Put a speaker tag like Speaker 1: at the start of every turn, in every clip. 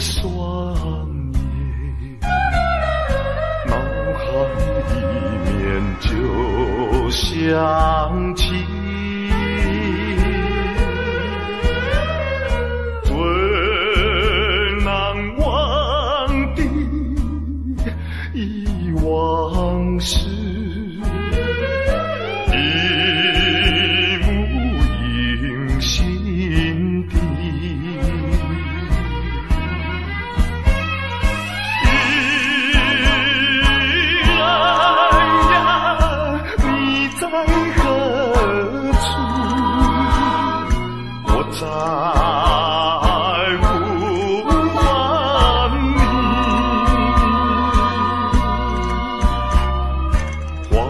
Speaker 1: 霜叶，脑海里面就想起最难忘的遗往事。在呼唤你，黄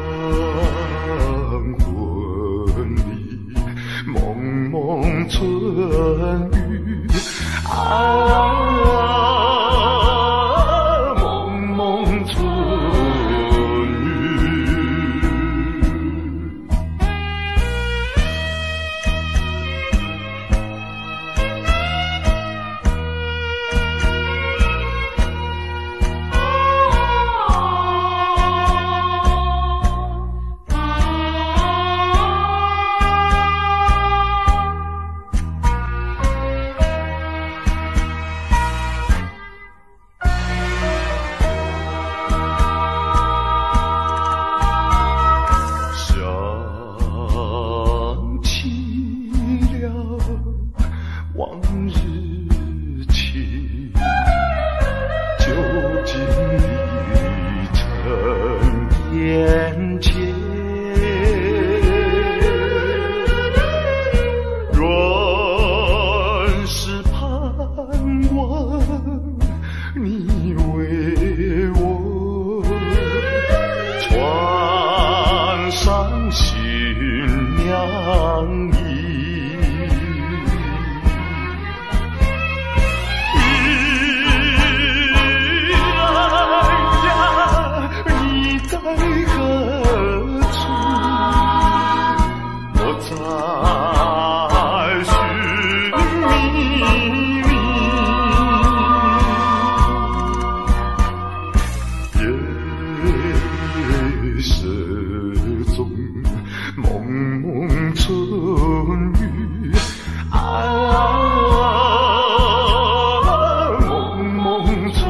Speaker 1: 昏里蒙蒙春雨，蒙蒙春雨。往日情，究竟已成眼前。若是盼望你为我穿上新娘衣。蒙蒙春雨，蒙蒙春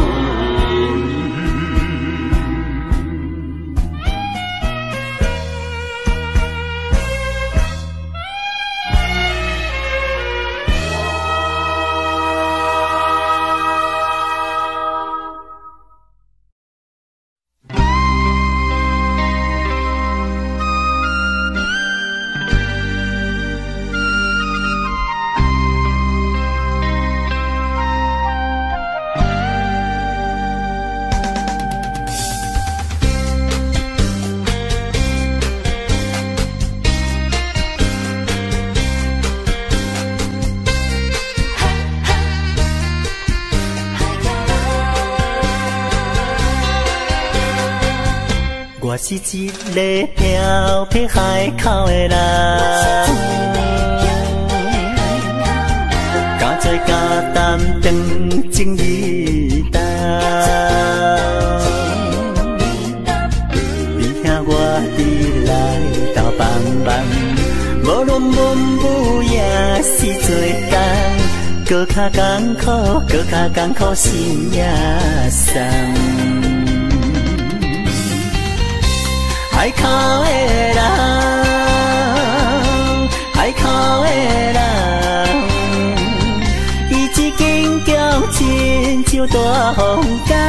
Speaker 1: 雨。我是一个漂泊海口的人，加做加担当情义担，你听我伫来斗帮忙，无论文武也是做工，搁较艰苦，搁较艰苦心也酸。海口的人，海口的人，伊一间叫亲像大风干，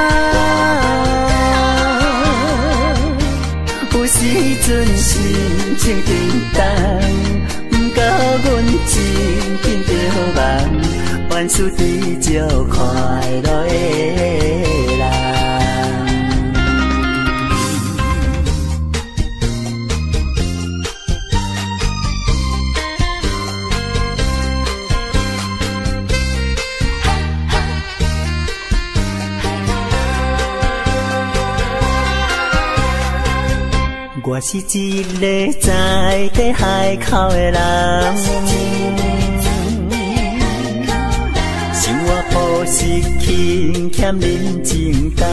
Speaker 1: 有时阵心情沉重，不过阮真紧着梦，愿是追求快乐的人。我是一个在地海口的人，生活失去欠人情重，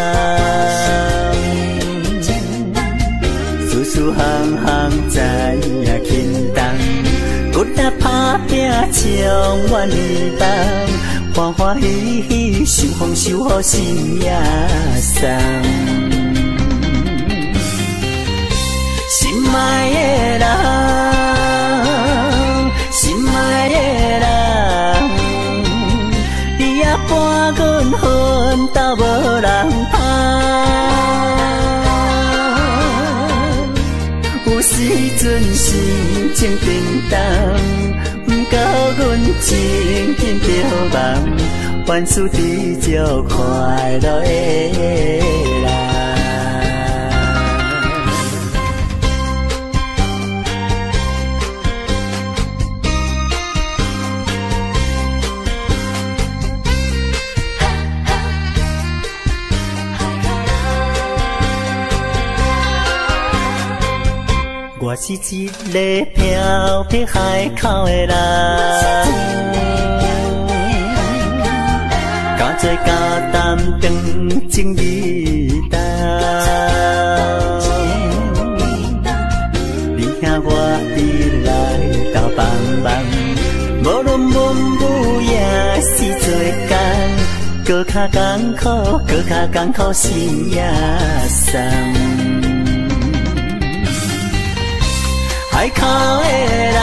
Speaker 1: 事事行行知影轻重，骨力打拼将怨离梦，欢欢喜喜受风受雨心也送。心爱的人，心爱的人，你也伴阮分斗无人芳。有时阵心情沉重，毋过阮真紧着梦，万事知足快乐的人。我是一个漂泊海口的人，加做加担当情义重，你兄我伫来斗帮忙，无论文武也是做工，搁较艰苦，搁较艰苦心也酸。海口的人，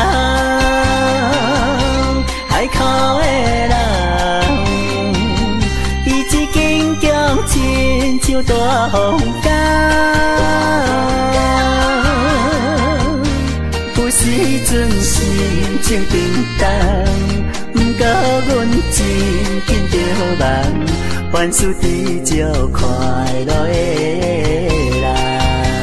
Speaker 1: 海口的人，伊一根姜亲像大风干。有时阵心情沉重，毋过阮真紧着梦，万事知足快乐的人。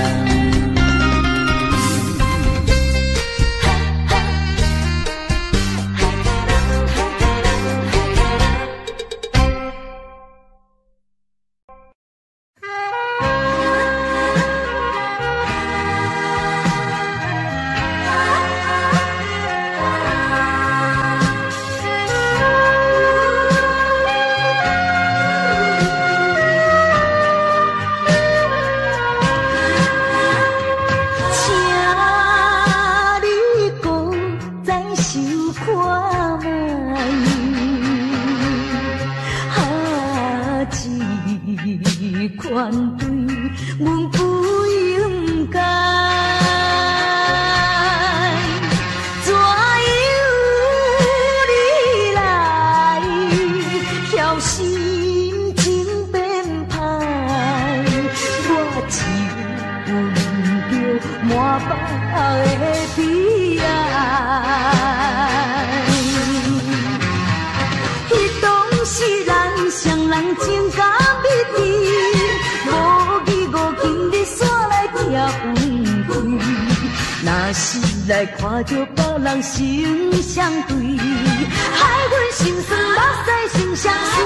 Speaker 2: 来看着别人心相对，害阮心酸，目屎心相随。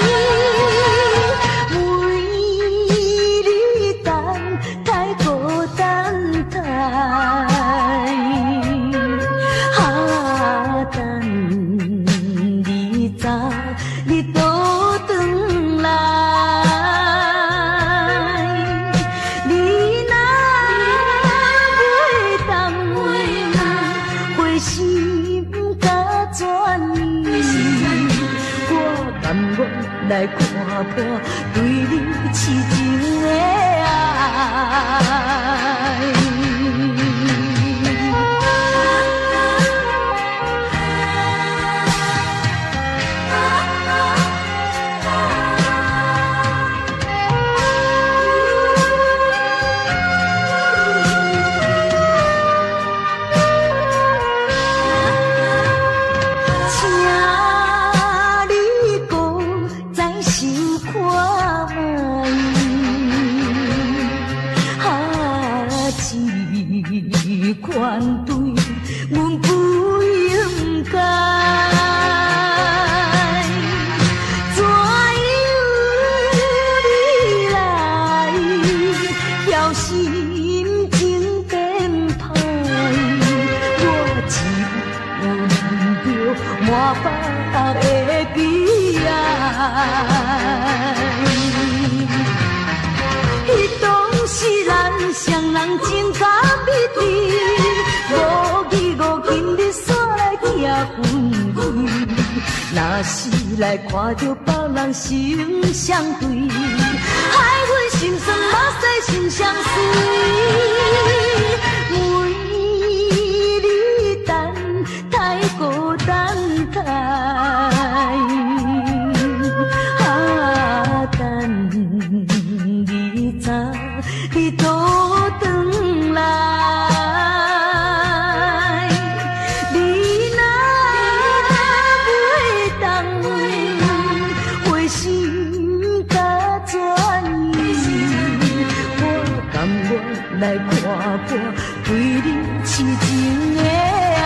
Speaker 2: 每日等太孤单太，等你早你倒转来。来看破对你痴情的爱。款对，阮不应该。怎样你来叫心情变歹？我只闻着满腹的悲哀。 迄当时咱双人情甲美丽，五字五金日煞来拆分离。若是来看着别人心相对，害阮心酸目屎心相随。为你等太孤单太，等你早你倒转来。来看破对你痴情的爱。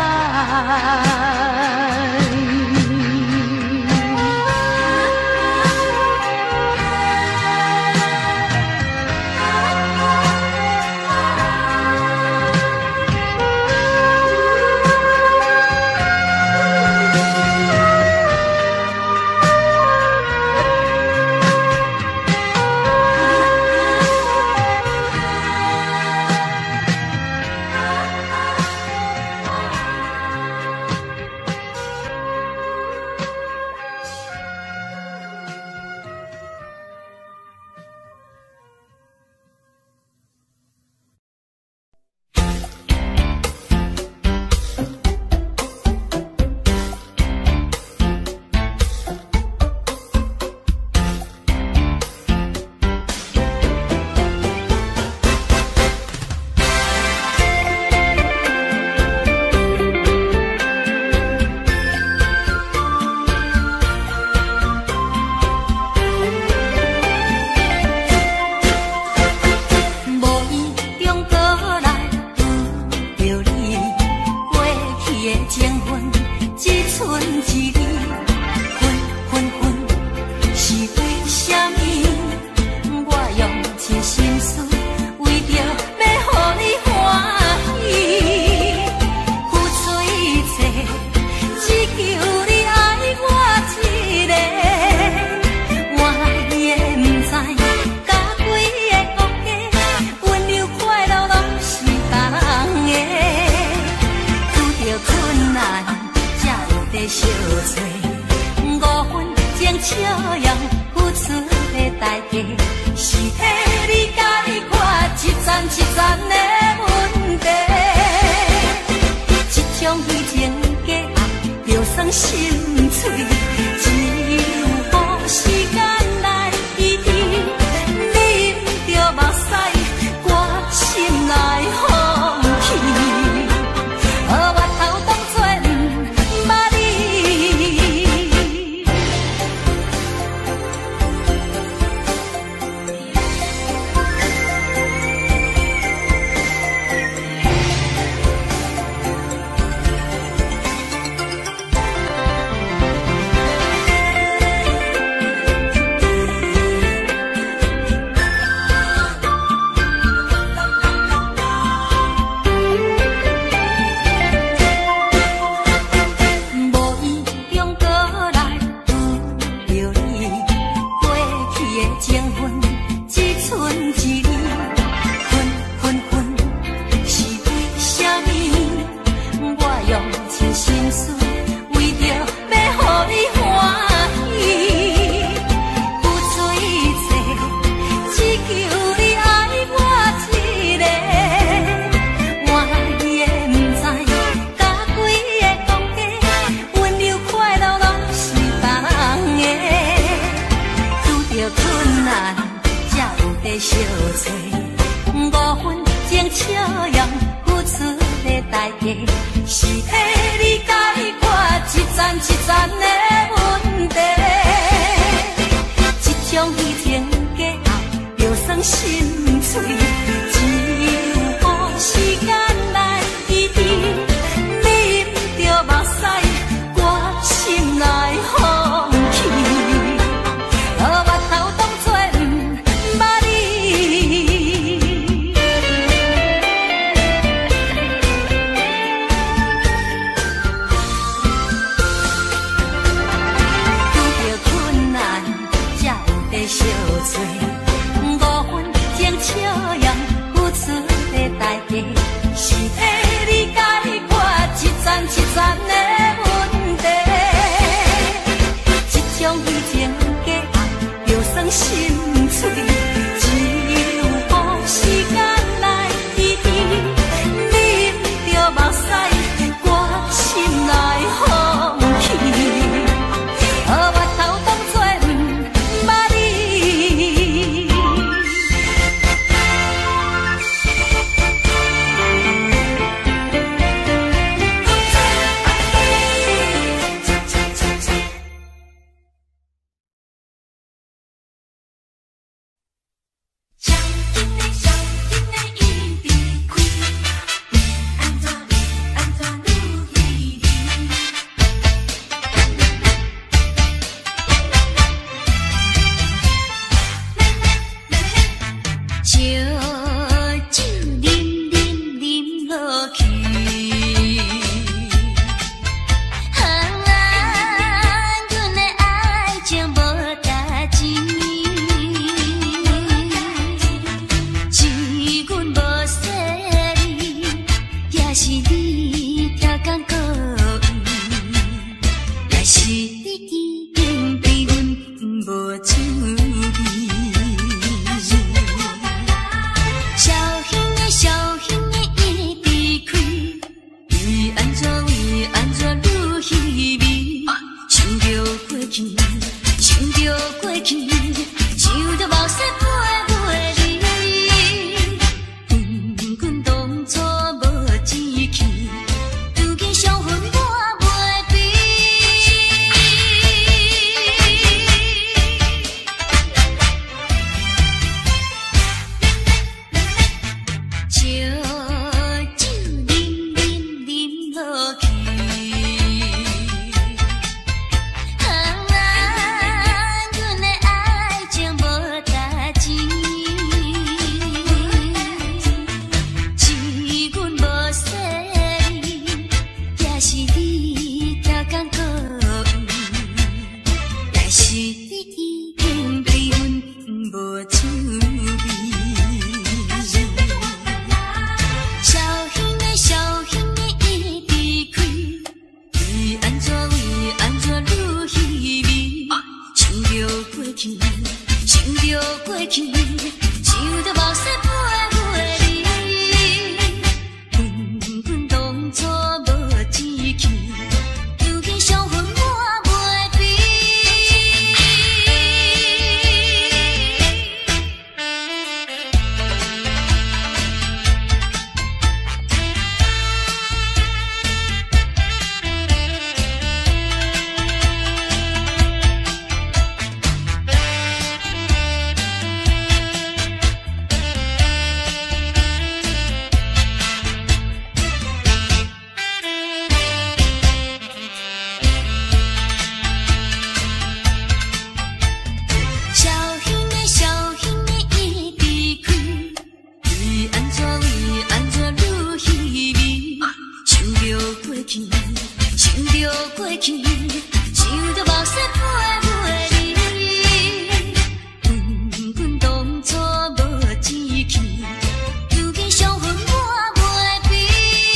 Speaker 2: 钱，想着过去，想着目屎汗泪你，滚滚当初无志气，如今伤痕我袂变。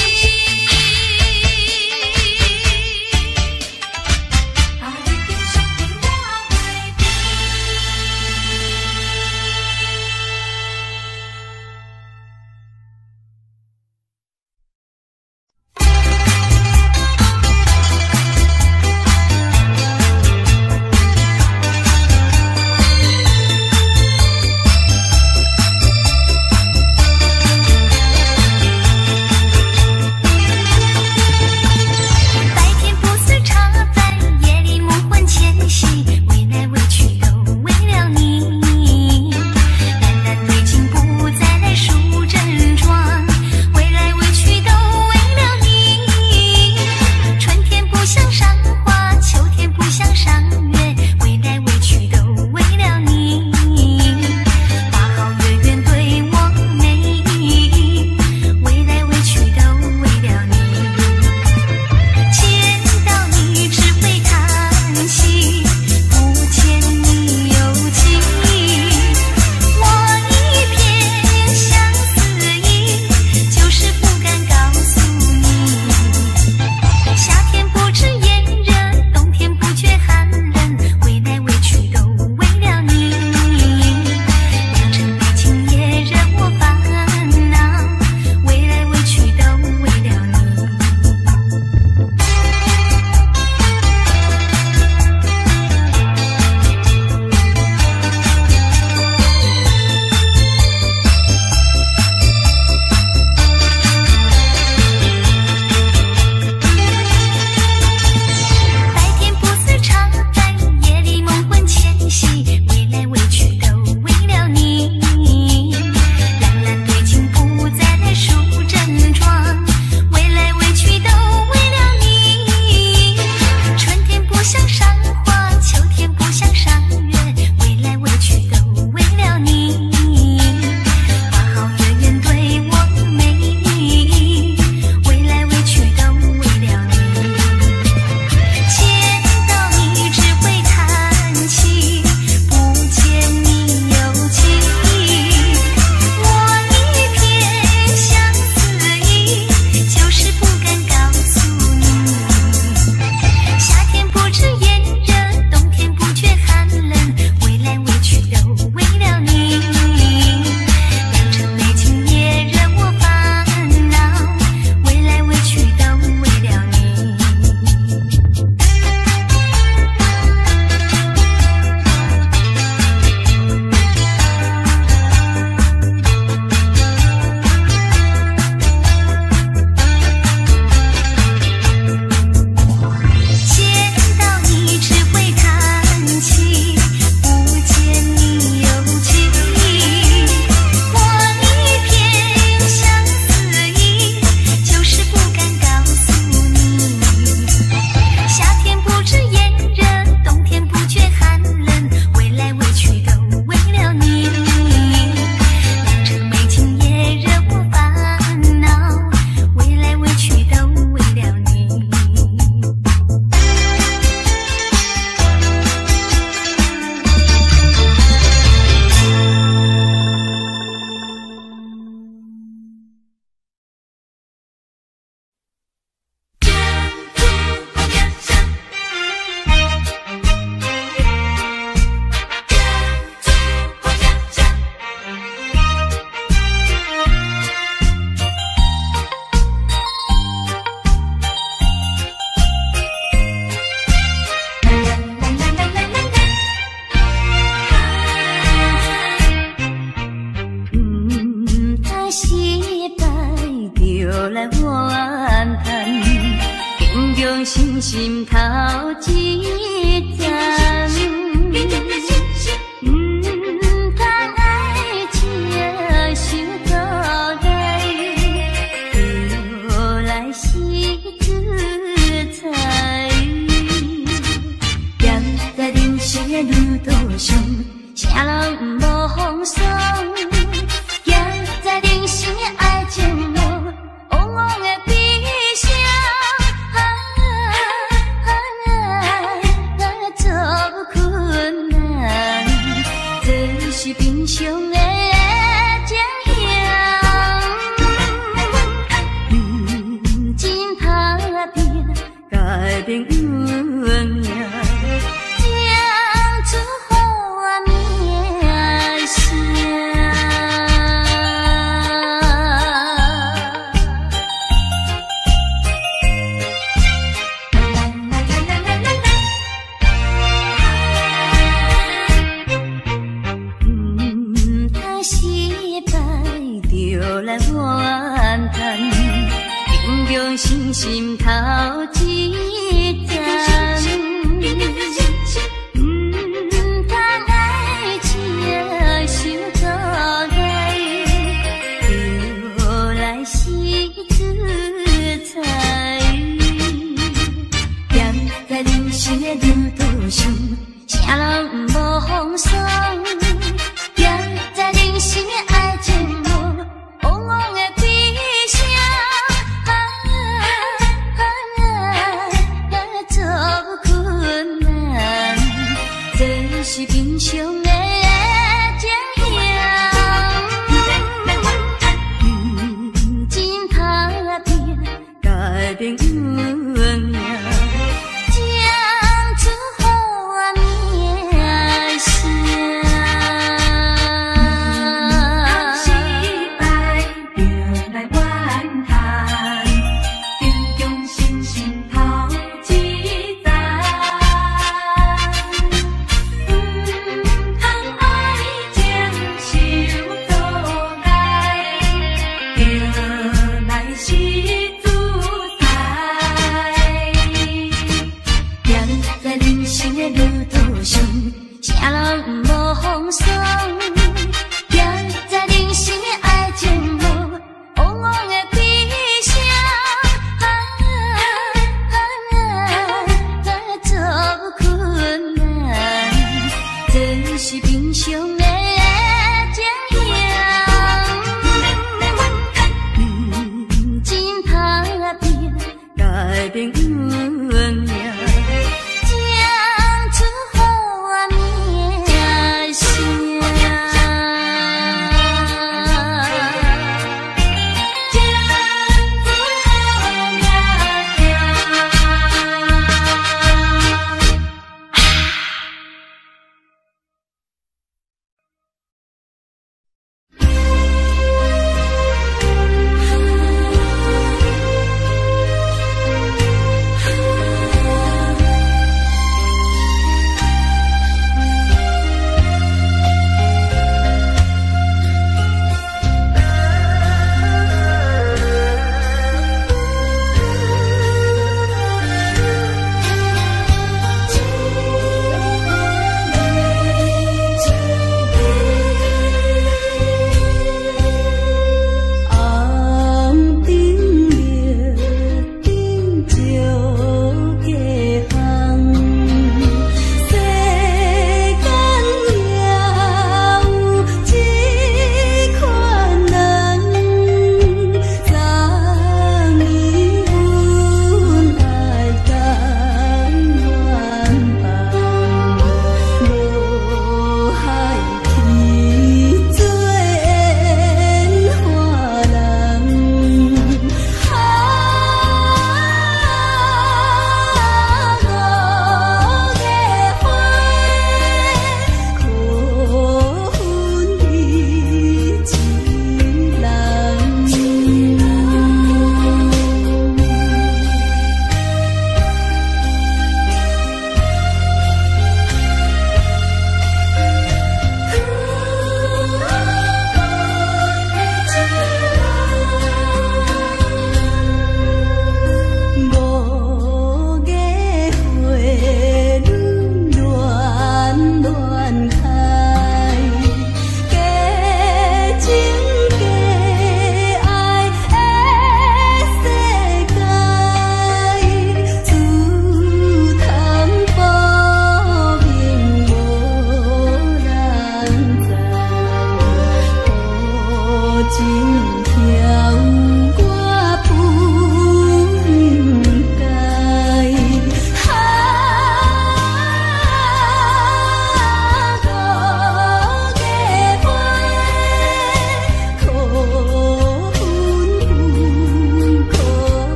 Speaker 2: 啊，如今伤痕我袂变。
Speaker 3: 心心头一站，通爱情想倒来，倒来是自在。站在人生的路途上，啥人无风霜？行在人生的爱情路，往往的悲伤。
Speaker 2: 朋友命，将出好名声。信心头一站，通爱情想做爱，就来是自在。站在人生的路途上，啥人无风霜。站在人生的爱情路，往往的悲伤。是平常的情形，真打拼改变运命，将出好名声。当失败就来怨叹，坚强信心头一站。路途上，啥人无风霜？站在人生的爱情路，往往的悲伤，做困难，真是平常的情形，真打拼改变运命。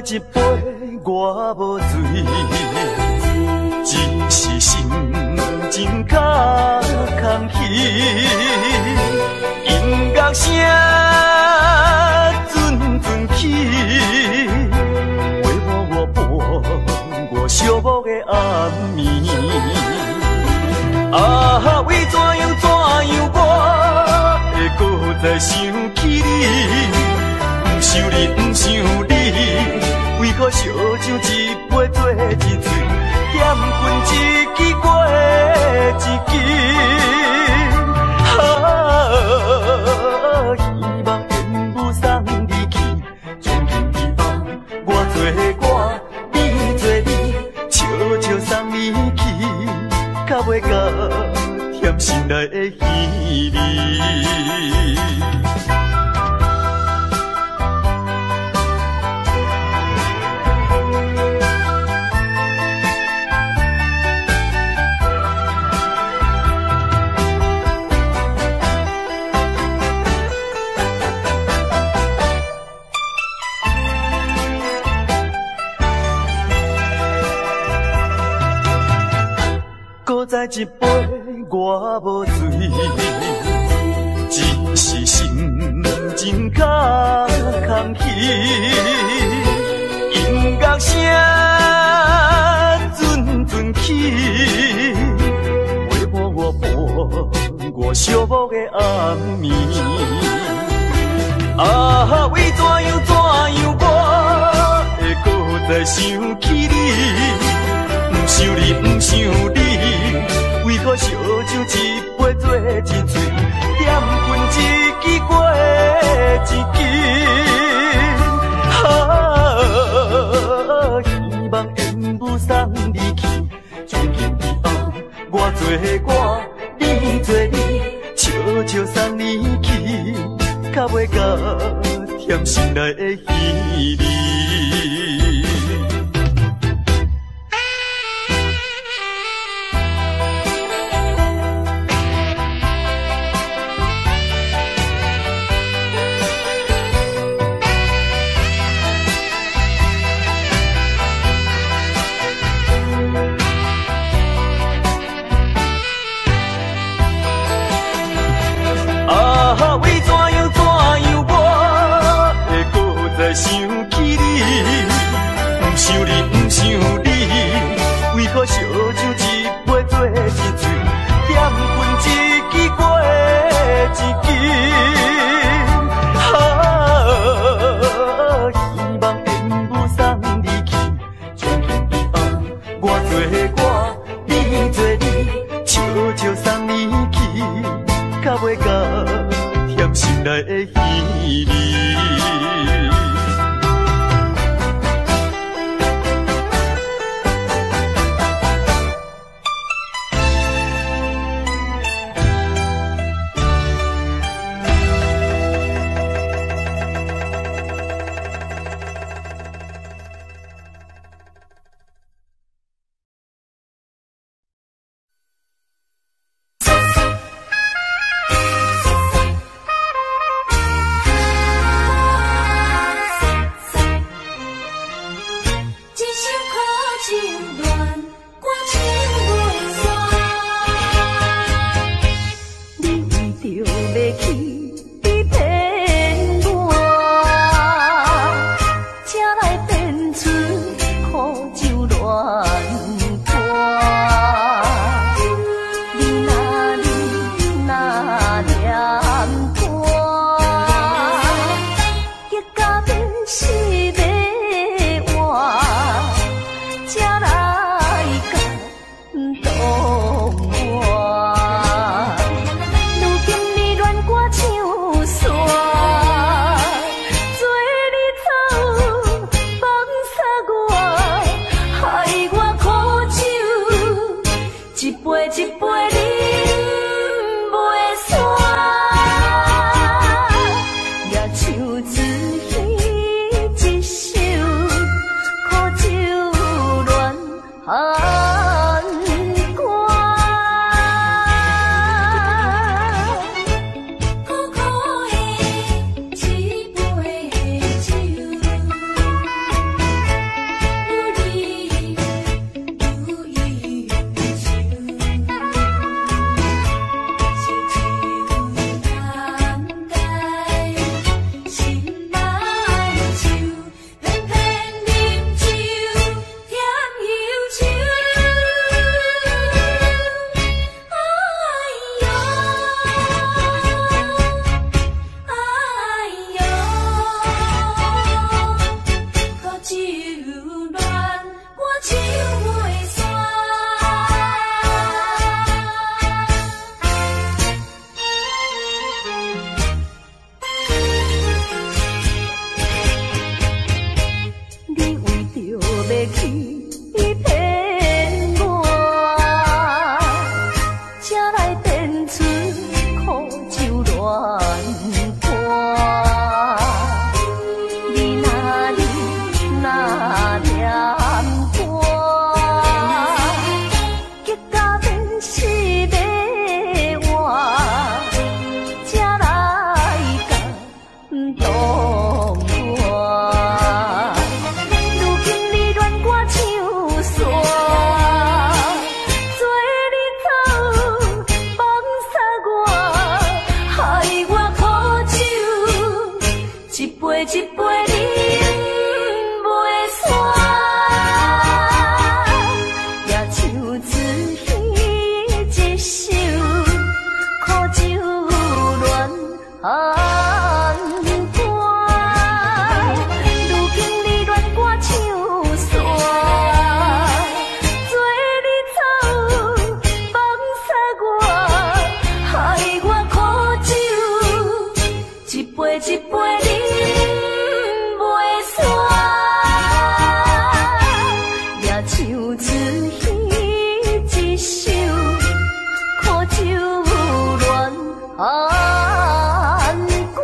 Speaker 1: 一杯我无醉，只是心情较空虚。音乐声阵阵起，陪伴我伴我寂寞的暗暝。啊，为怎样我会搁再想起你？不想你，不想你，为何烧酒一杯做一醉，点困一支过一支。啊，希望缘不送你去，从今以后我做我，你做你，悄悄送你去，较袂甲甜心内的稀微。搁再一杯我无醉，只是心情较空虚。音乐声阵阵起，陪伴我寂寞的暗暝。啊，为怎样我会搁再想起你？不想你，不想你，为何烧酒一杯做一醉，点困一支过一支。啊，希望缘不送你去，从今以后我做我，你做你，悄悄送你去，较袂甲甜心内的稀微。想起你，不想你，不想你，为何烧酒一杯做一醉，点困一支过一支。啊，希望缘不送你去，从今以后我做我，你做你，悄悄送你去，较袂甲甜心内的稀微。
Speaker 2: 杯一杯饮袂煞，也像自彼一首苦酒乱寒歌。如今你恋我唱煞，做你走放撒我，害我苦酒一杯一杯饮袂煞，也像自彼一首苦酒乱寒歌。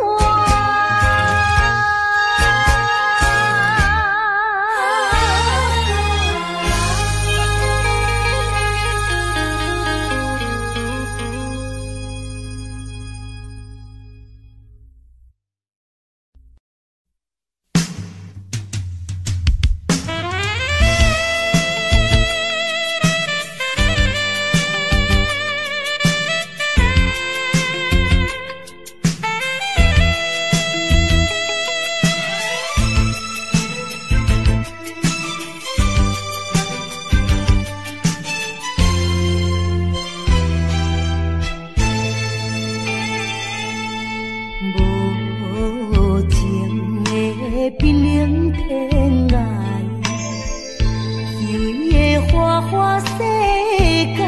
Speaker 2: 无情的冰冷天涯，虚伪的花花世界，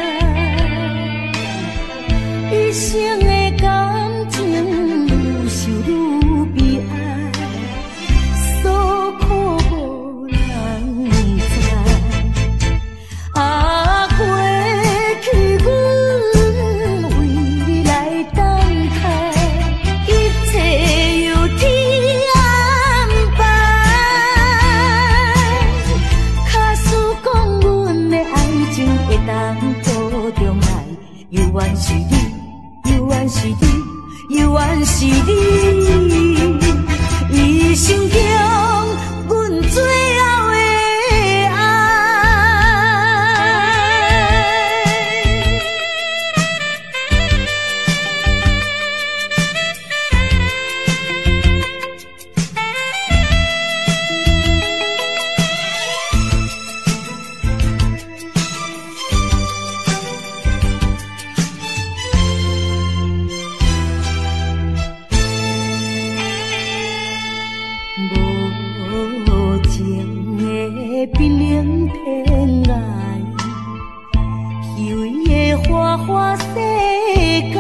Speaker 2: 一生的感情受愈悲哀，所苦无人知。啊，过去阮为你来等待。一切由天安排，假使讲阮的爱情会当保重来，犹原是你，犹原是你，犹原是你，一生中阮最后的爱。无情的冰冷天涯，虚伪的花花世界，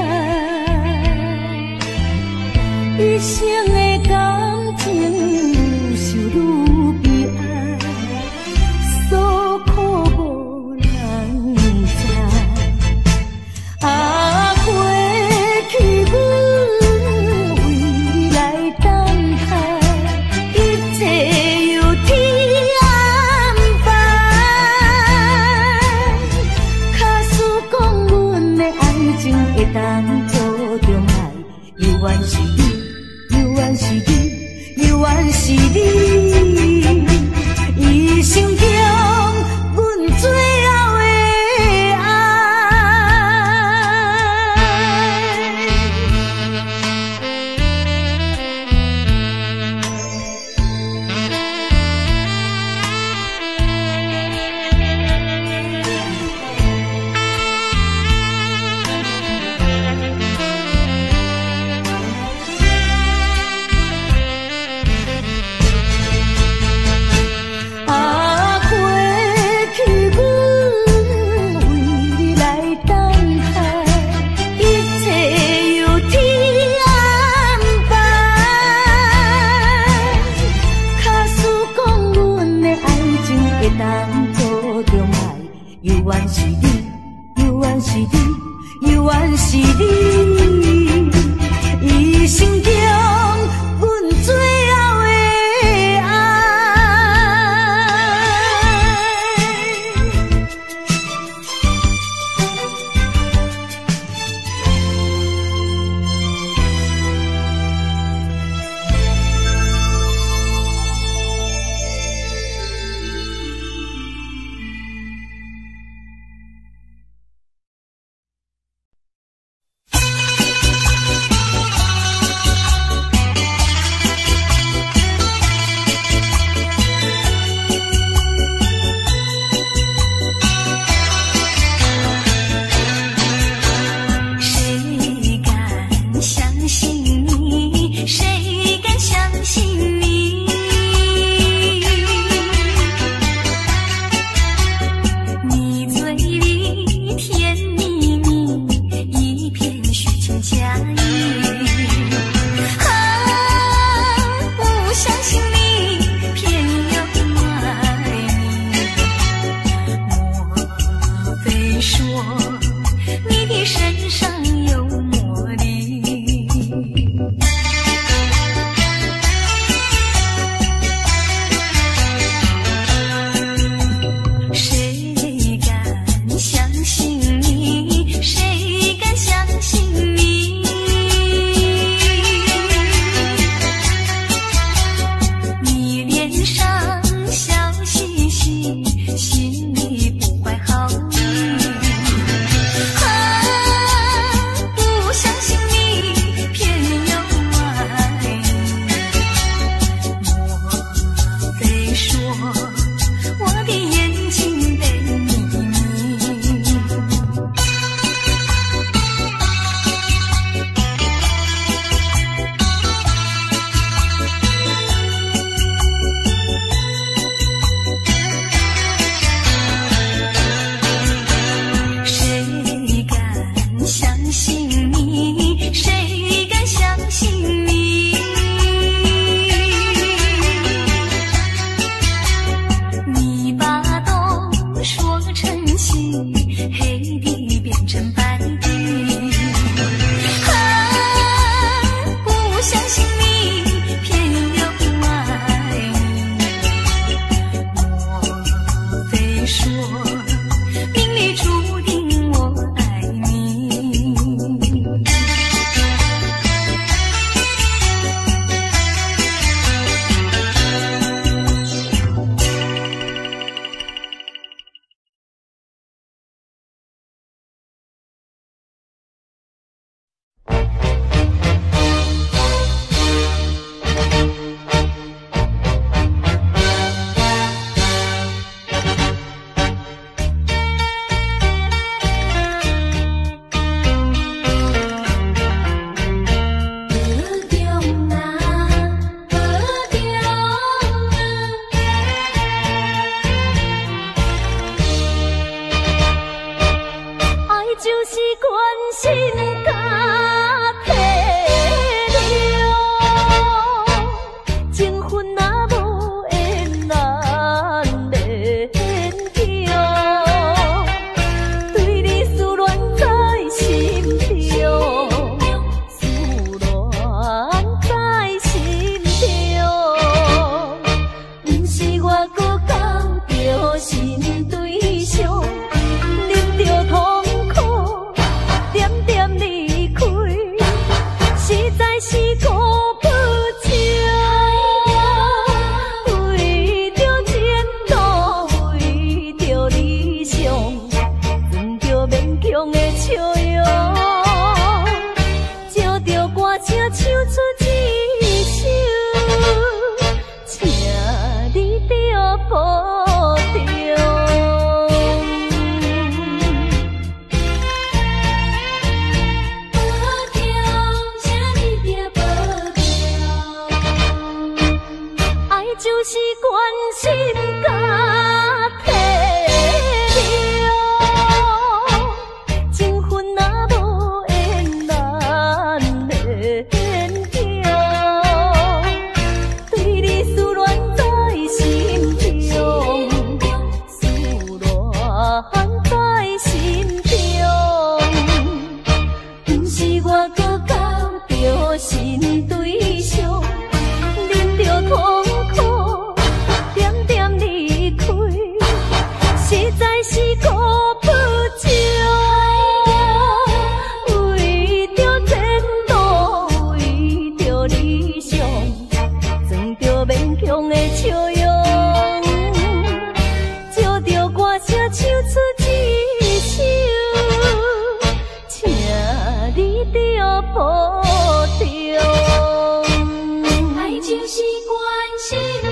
Speaker 2: 一生的感情受愈悲哀，所苦无人知。啊，过去阮为你来等待。一切由天安排，假使讲阮的爱情会当保重来，犹原是你，犹原是你，犹原是你，一生中阮最后的爱。啊，过去阮为你来等待，一切由天安排，假使讲阮的爱情会当保重来，犹原是你，犹原是你，犹原是你，一生中阮最后的爱。 就是关心甲体谅，情分若无缘难免强，对你思恋在心中，思恋在心中，不是我搁交着新对象。就是关心甲体谅，情分若无缘难免强，对你思恋在心中，思恋在心中，不是我搁交着新对象，忍着痛。是顾不着，为着前途，为着理想，装着勉强的笑容，借着歌声唱出一首，请你着保重。爱就是关心。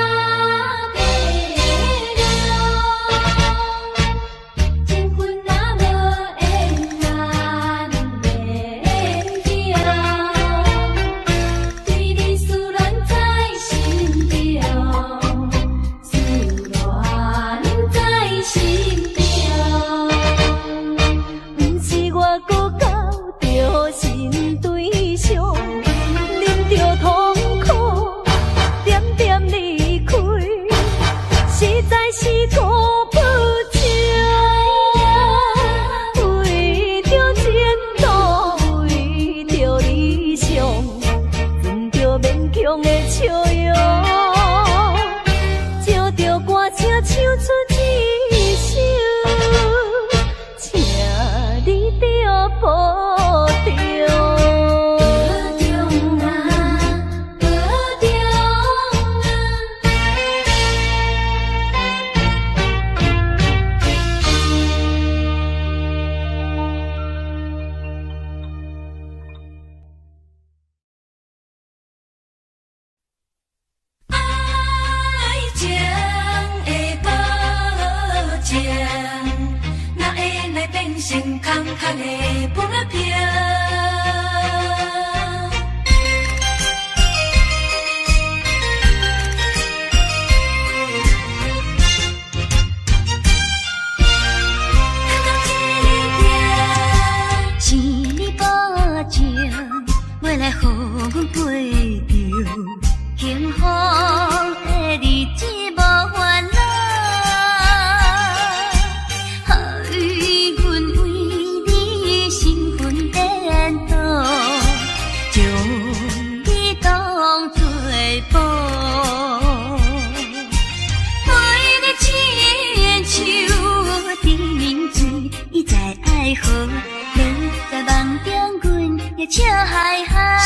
Speaker 2: 笑嗨嗨，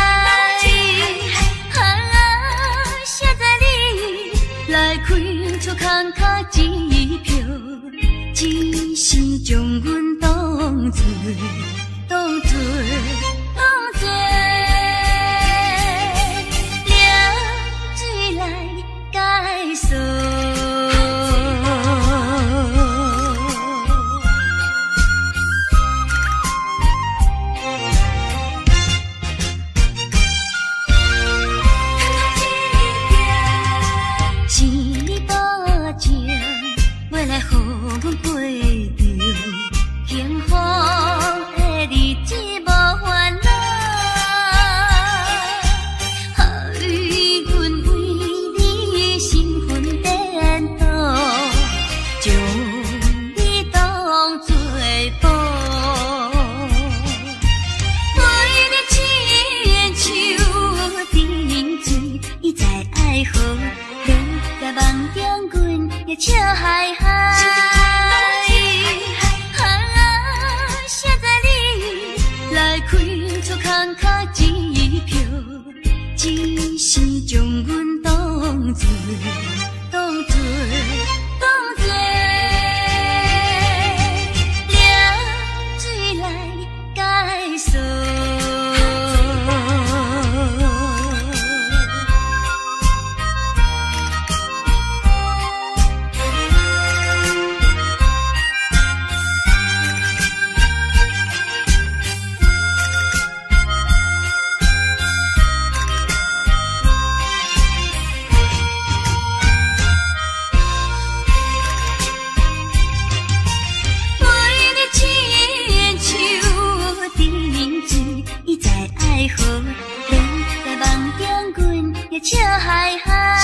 Speaker 2: 写在你来开出空卡支票，只是将阮当作凉水来解锁。来予阮陪着幸福。
Speaker 3: 笑嗨嗨，现在你来开出空卡机票，只是将阮当作凉水来解锁。笑嗨嗨，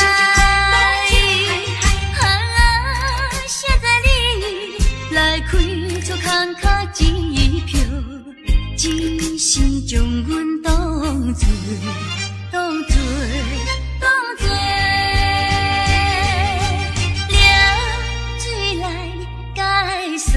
Speaker 3: 现在你来开出空卡机票，只是将阮当作凉水来解锁。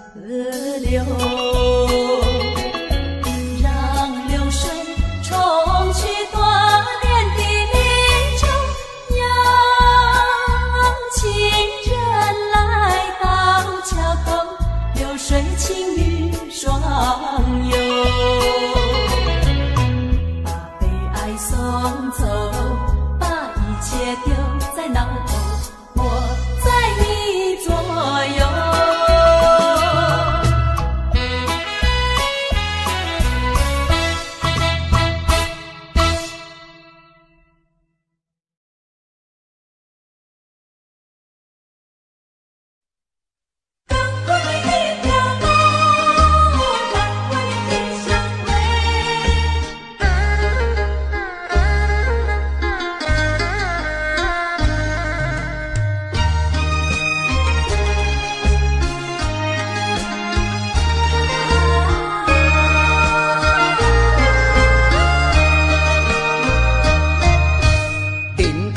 Speaker 2: 让流水冲。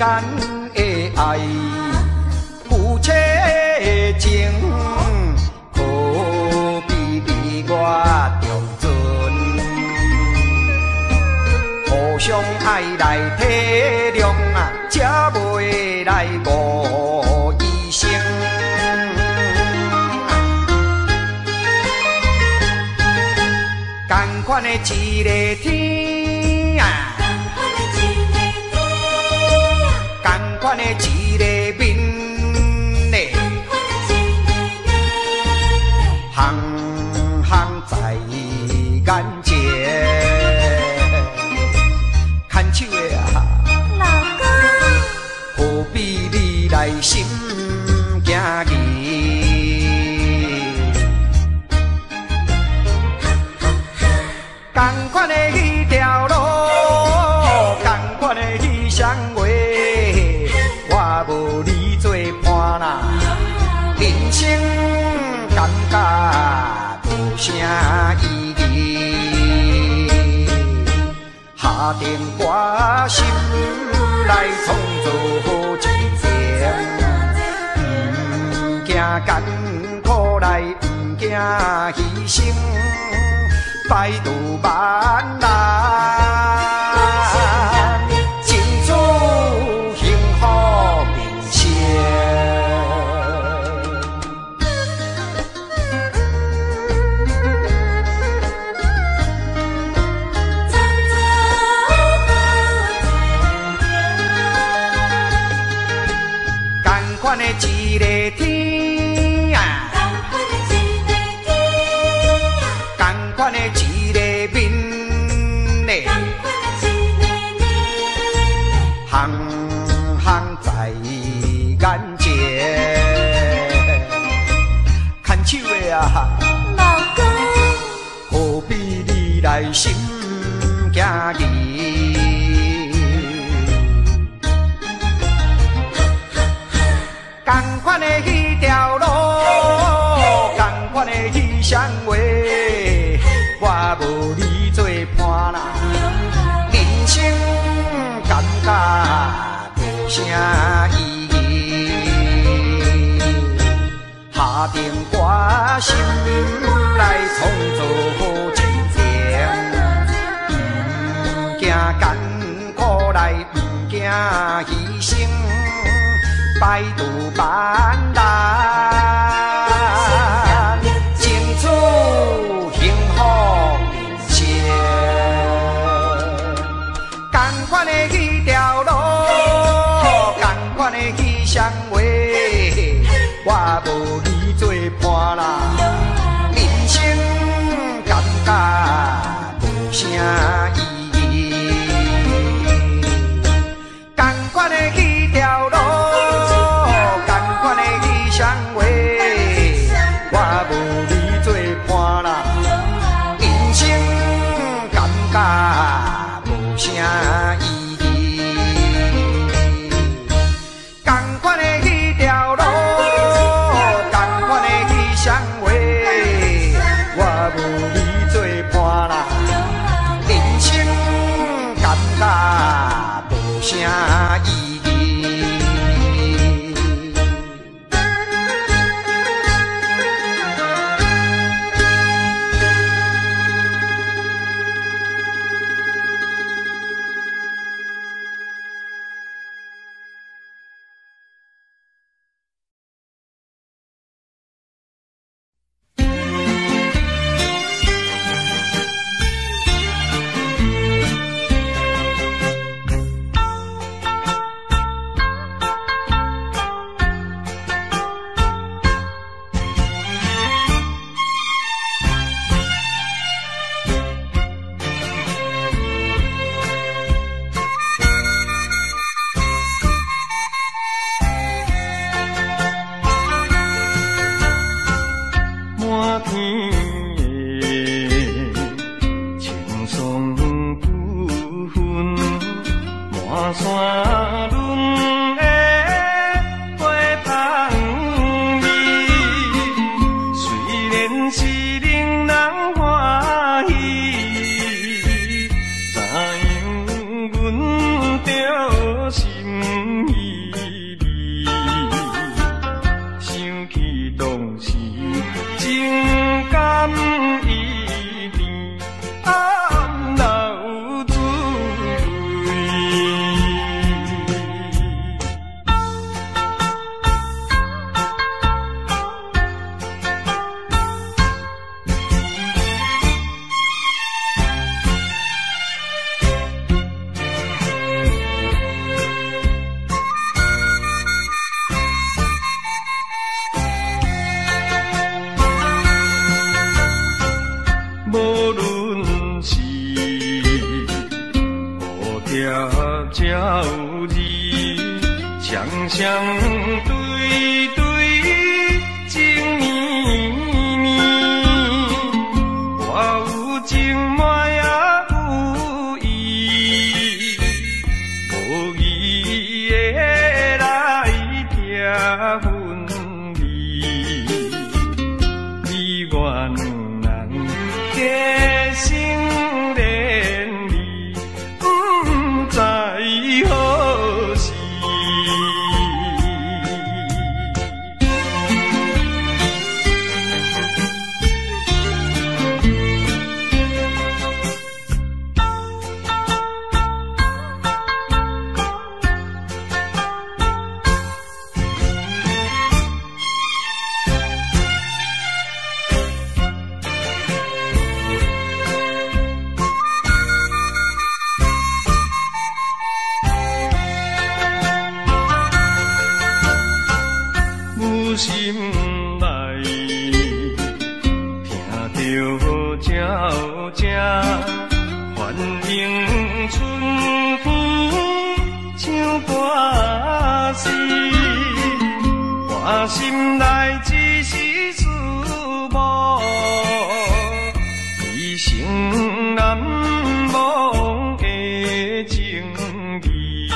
Speaker 4: 咱的爱，夫妻的情，何必比我重存？互相爱来体谅啊，才袂来误医生。同款的一个天啊，同款的一个面嘞，行行在眼前。牵手的啊，
Speaker 3: 老公，
Speaker 4: 何必你来心惊疑？同款的迄条路，同款的迄双话，我无你做伴啦，人生感觉无啥意义。下定决心来创造好一情，不惊艰苦来，不惊牺牲。百度万难，尽祝幸福人生。同款的一个天啊，同款的一个面嘞，行行在眼前。牵手的啊，
Speaker 3: 老公，
Speaker 4: 何必你来心惊疑？同款的迄条路，同款的迄双话，我无你做伴啦，人生感觉无啥意义。下定决心来创造好一情，不惊艰苦来，不惊牺牲。百度万难，尽祝幸福人生。同款的迄条路，同款的迄双话，我无你做伴啦，人生感觉无啥意义。同款的迄条路。双话，我无你做伴啦，人生感觉无啥意义。同款的迄条路，同款的迄双话，我无你做伴啦，人生感觉无啥意义。
Speaker 5: 贴才有你，双双对对情绵绵，我有情嘛也有意，无义的来贴分离，你我两人加心连理，不知何时。心内听着鸟声，欢迎春天唱歌诗，我心内只是思慕，一生难忘的情义，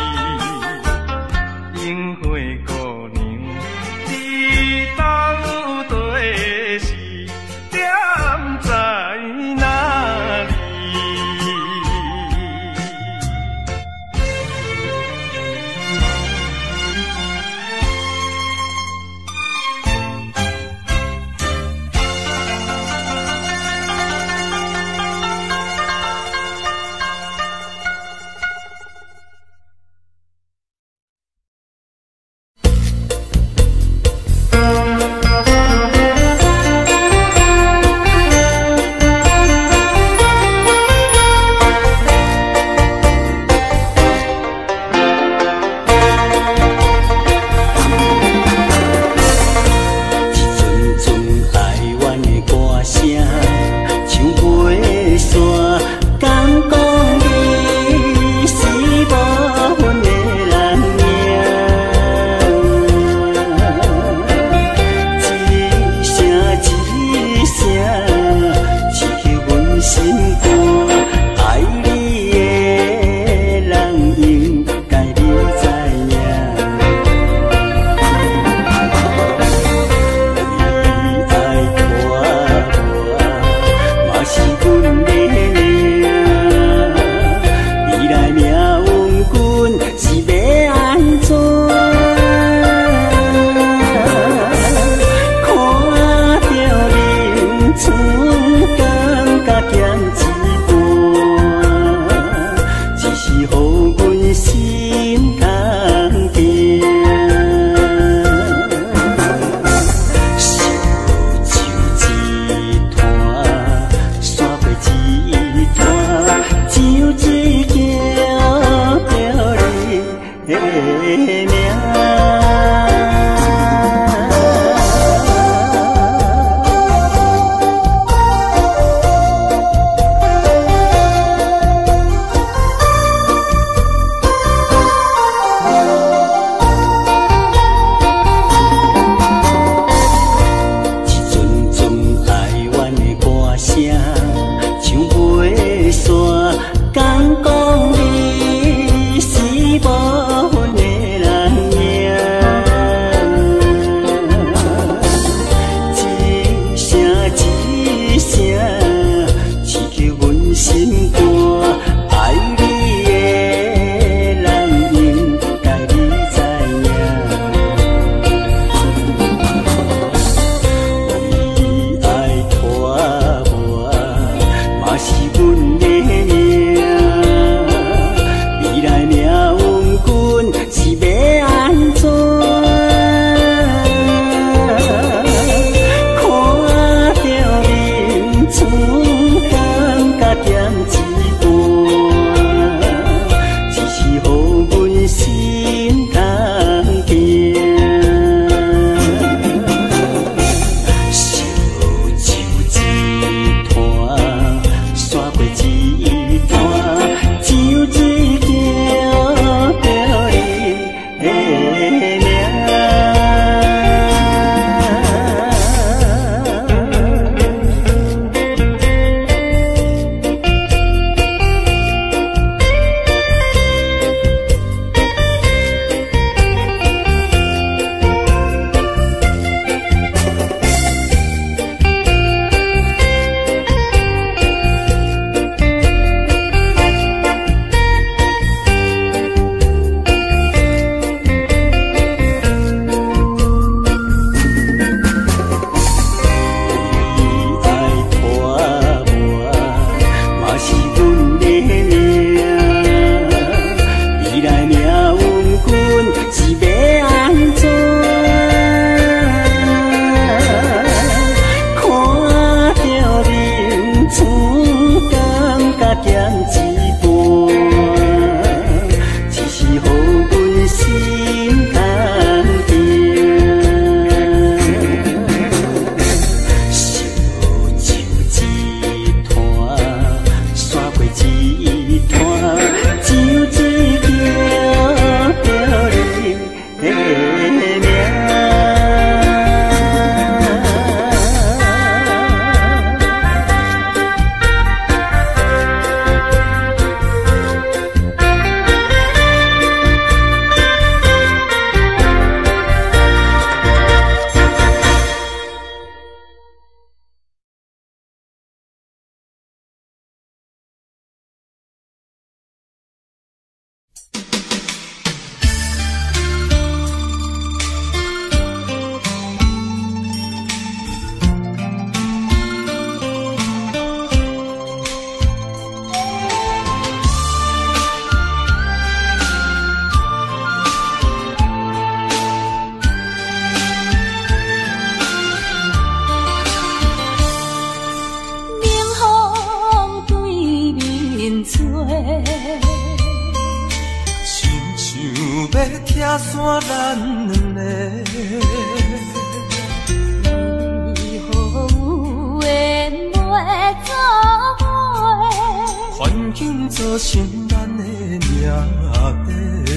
Speaker 5: 樱花姑娘。到底是点在哪里？
Speaker 6: 亲像要拆散咱两个。
Speaker 2: 为何有缘袂做伙？
Speaker 6: 环境造成咱的命地。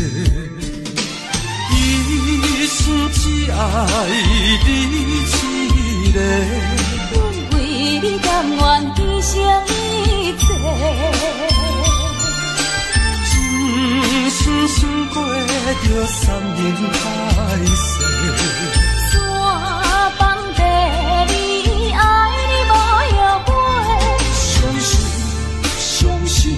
Speaker 6: 一生只爱你一个，
Speaker 2: 阮为你甘愿牺牲一切，
Speaker 6: 真心想过着山盟海誓。
Speaker 2: 山崩地离，爱你无后悔。
Speaker 6: 相信，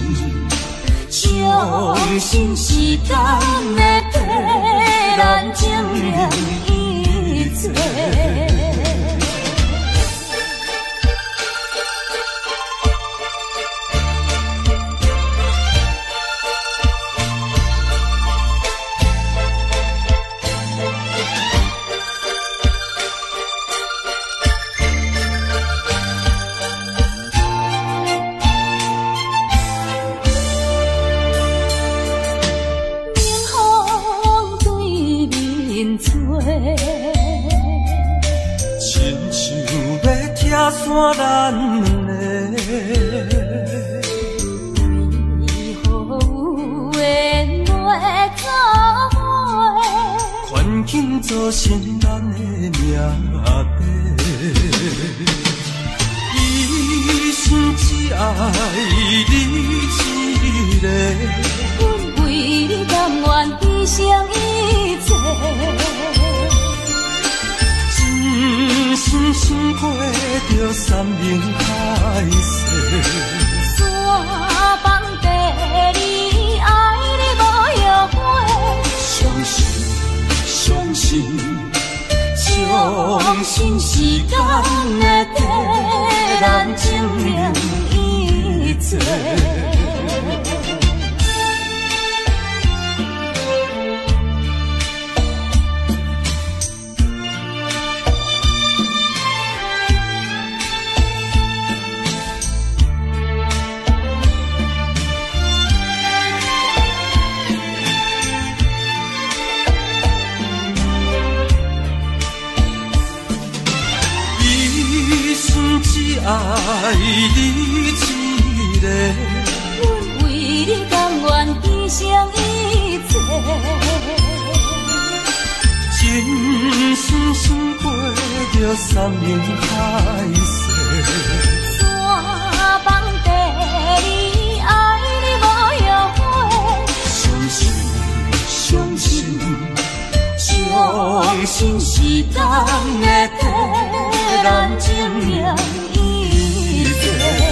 Speaker 2: 相信时间会替咱证明一切。
Speaker 6: 亲像要拆散咱两个，
Speaker 2: 为何有缘袂做伙？
Speaker 6: 环境造成咱的命地。一生只爱你一个，
Speaker 2: 阮为你甘愿牺牲一切。
Speaker 6: 真心想过着山盟海誓。
Speaker 2: 山崩地离，爱你无后悔。
Speaker 6: 相信
Speaker 2: 时间会替咱证明一切。
Speaker 6: 只爱你一个，
Speaker 2: 阮为你甘愿牺牲一切，
Speaker 6: 真心想过着山盟海誓。
Speaker 2: 山崩地离，爱你无后悔。
Speaker 6: 相信
Speaker 2: 时间会替咱证明一切。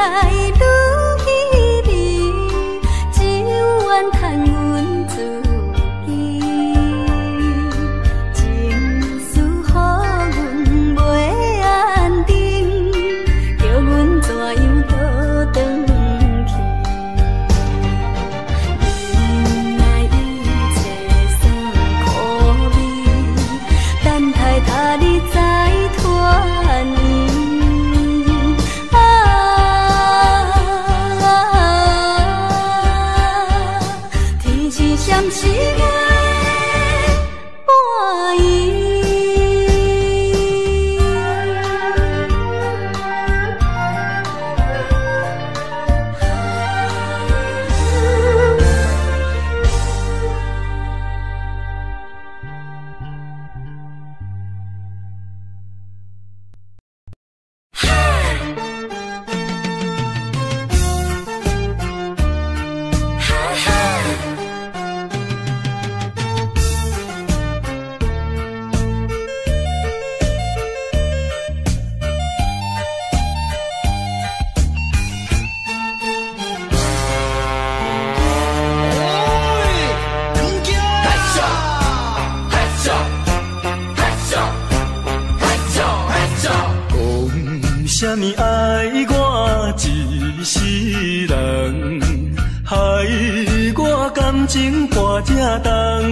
Speaker 6: 啥物爱我一世人，害我感情破这重，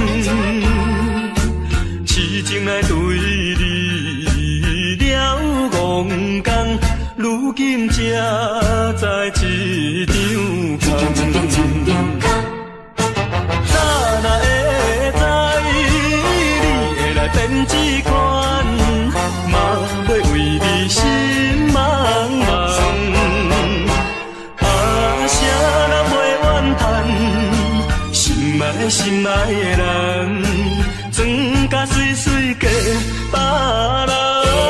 Speaker 6: 痴情来对你了戆讲，如今才知一场空。早若会知你会来变这款，嘛要为你心茫茫。啥人袂怨叹，心爱心爱的人，装甲水水嫁别人。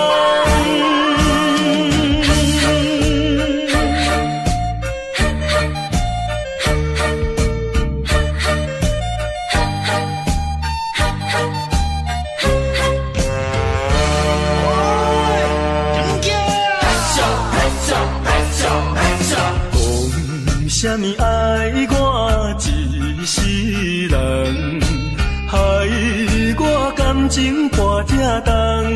Speaker 6: 啥物爱我一世人，害我感情破这重，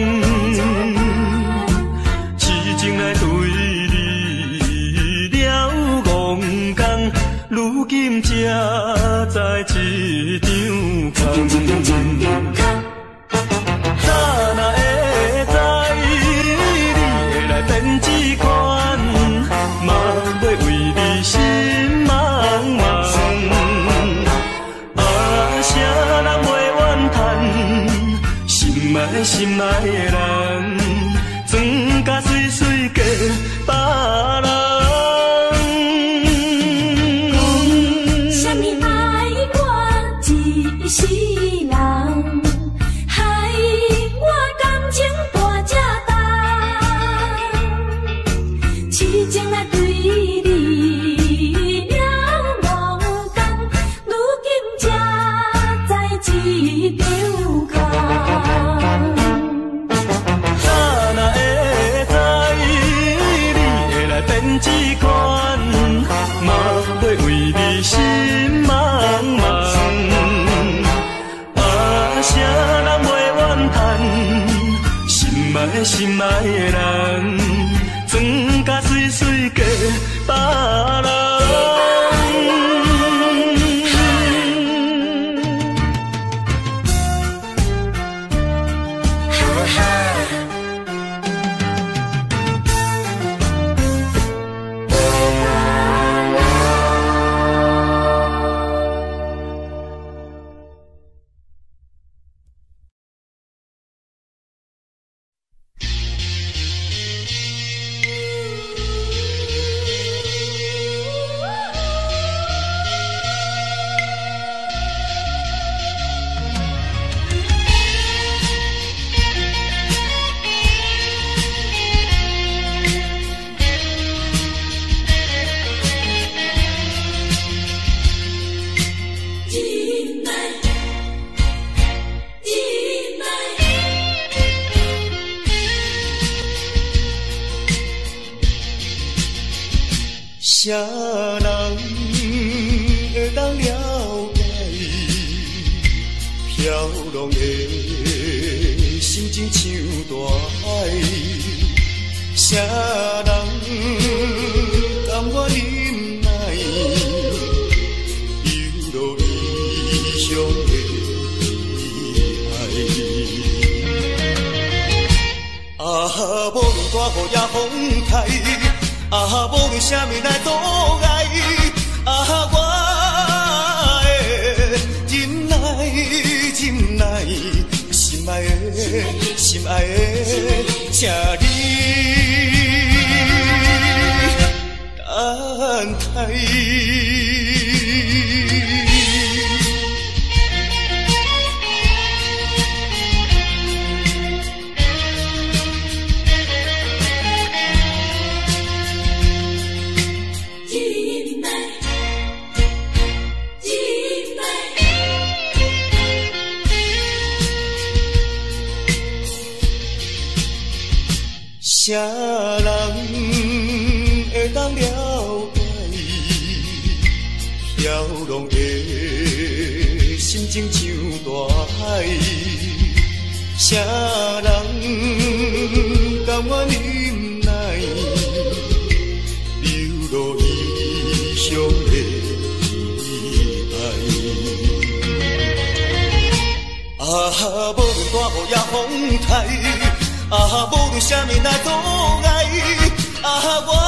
Speaker 6: 痴情来对你了戆讲，如今才知一场空。早若会知你会来变这款，嘛要为你心茫茫。啥人袂怨叹，心爱心爱的人，装甲水水嫁别人。
Speaker 3: 啥物爱我一世人，害我感情大这重，痴情来对你了戆讲，如今才知一场空。
Speaker 6: 早若会知你会来变这款，嘛要为你心茫茫。啥人袂怨叹，心爱心爱的人，装甲水水嫁别人。 啥人会当了解飘浪的心情像大海？啥人甘愿忍耐流落异乡的爱？啊，无论大雨也风台，啊，无论啥物来阻碍，啊，我的忍耐，忍耐，心爱的，心爱的，请你等待。啥人会当了解飘浪的心情像大海？啥人甘愿忍耐流落异乡的爱？啊，无论大雨也风台，啊，无论啥物来阻碍，啊，我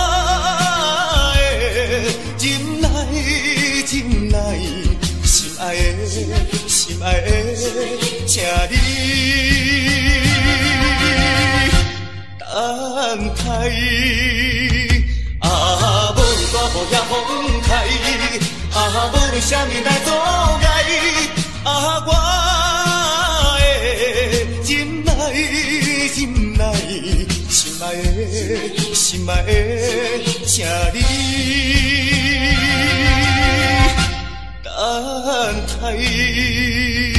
Speaker 6: 的忍耐，忍耐，心爱的，心爱的，请你等待。啊，无论大雨也风台，啊，无论啥物来阻碍，啊，我的忍耐。忍耐，心爱的，心爱的，请你等待。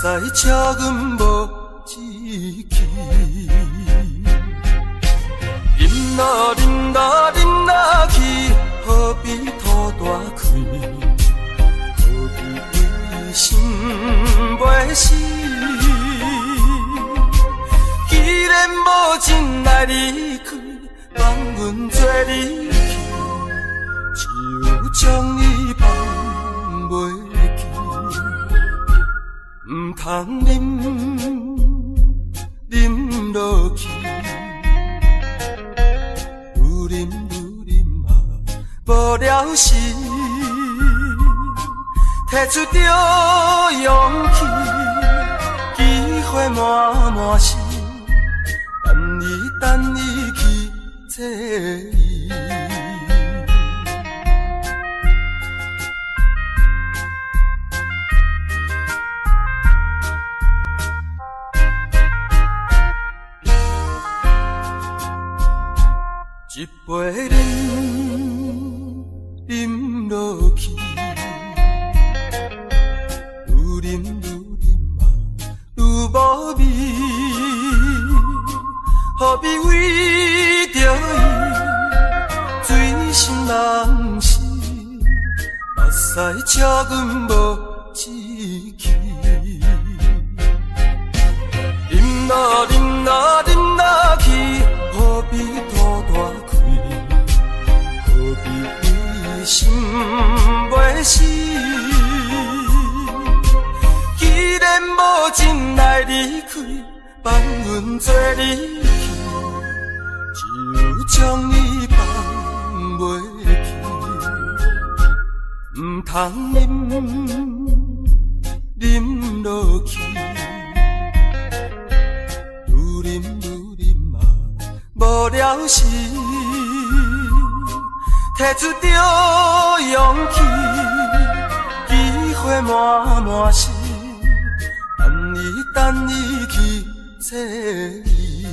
Speaker 6: 使笑阮无志气。饮啦饮啦饮啦去，何必土大开？何必为心袂死？既然无情来离开，放阮做离去，就将你放袂记。唔通啉落去，愈啉啊无了时，摕出着勇气，机会满是，等伊去找伊。一杯饮落去，愈啉啊愈无味，何必为着伊醉心人死？目屎笑阮无志气，饮啦饮啦饮啦去，何必土大开？何必为心袂死？既然无情来离开，放阮做离去，就将你放袂记。唔通啉落去，愈啉啊无了时，摕出着勇气，机会满是，等伊去找伊。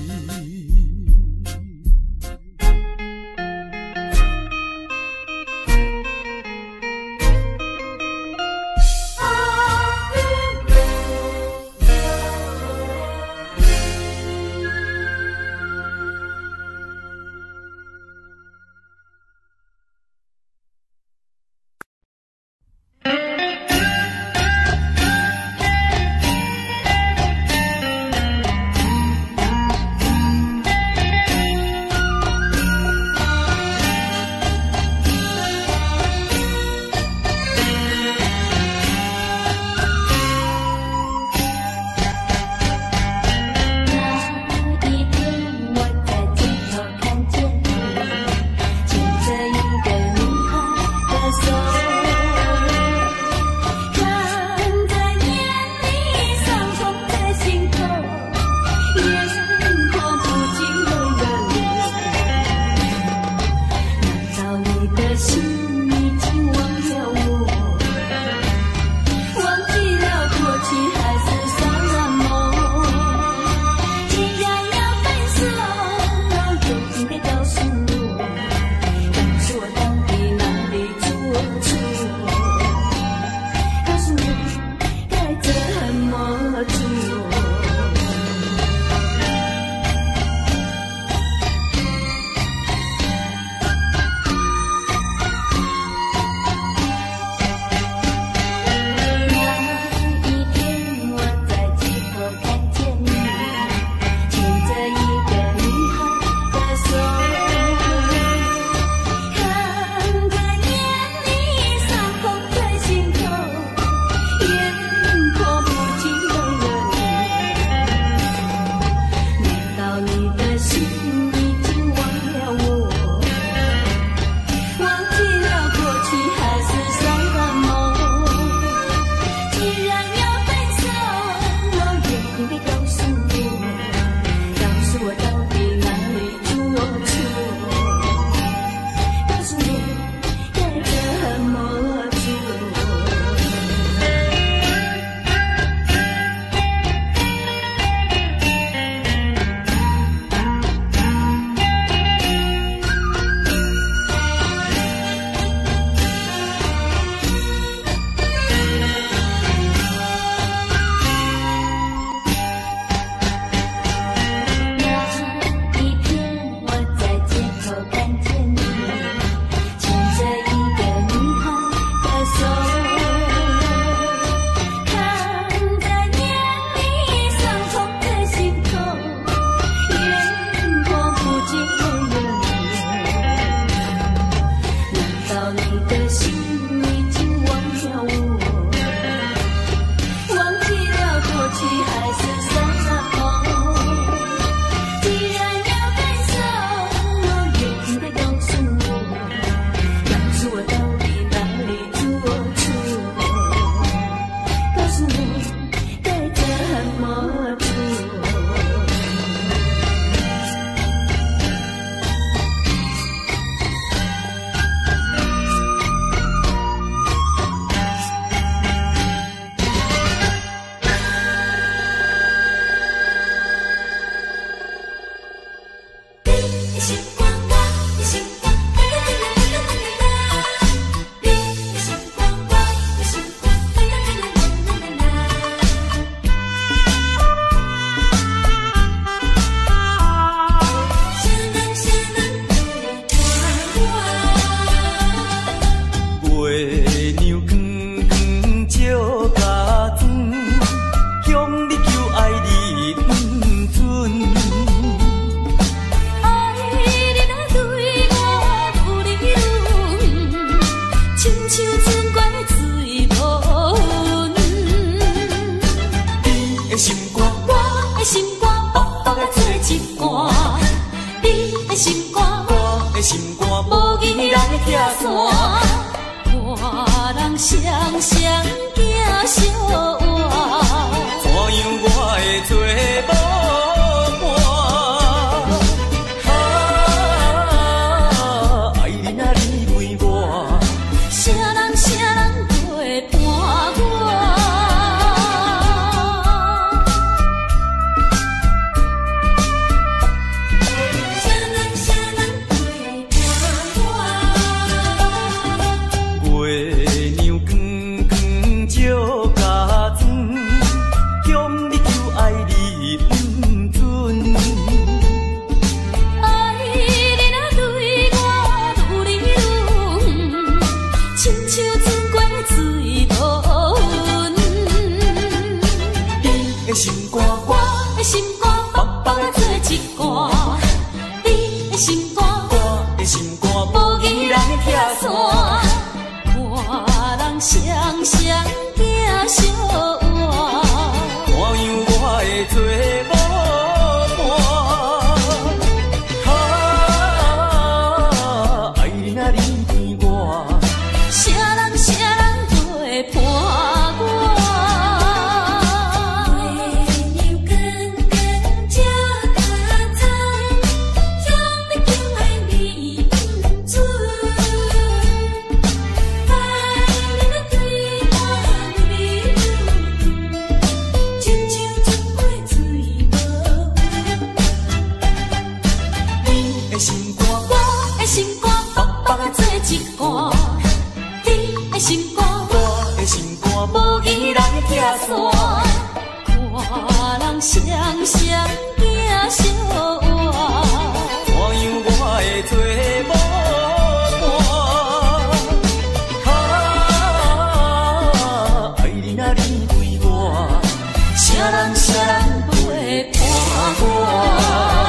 Speaker 3: 无义来拆散，看人双双行相换，
Speaker 6: 怎样我会做无伴？爱你若离开我，
Speaker 3: 啥人不会伴我？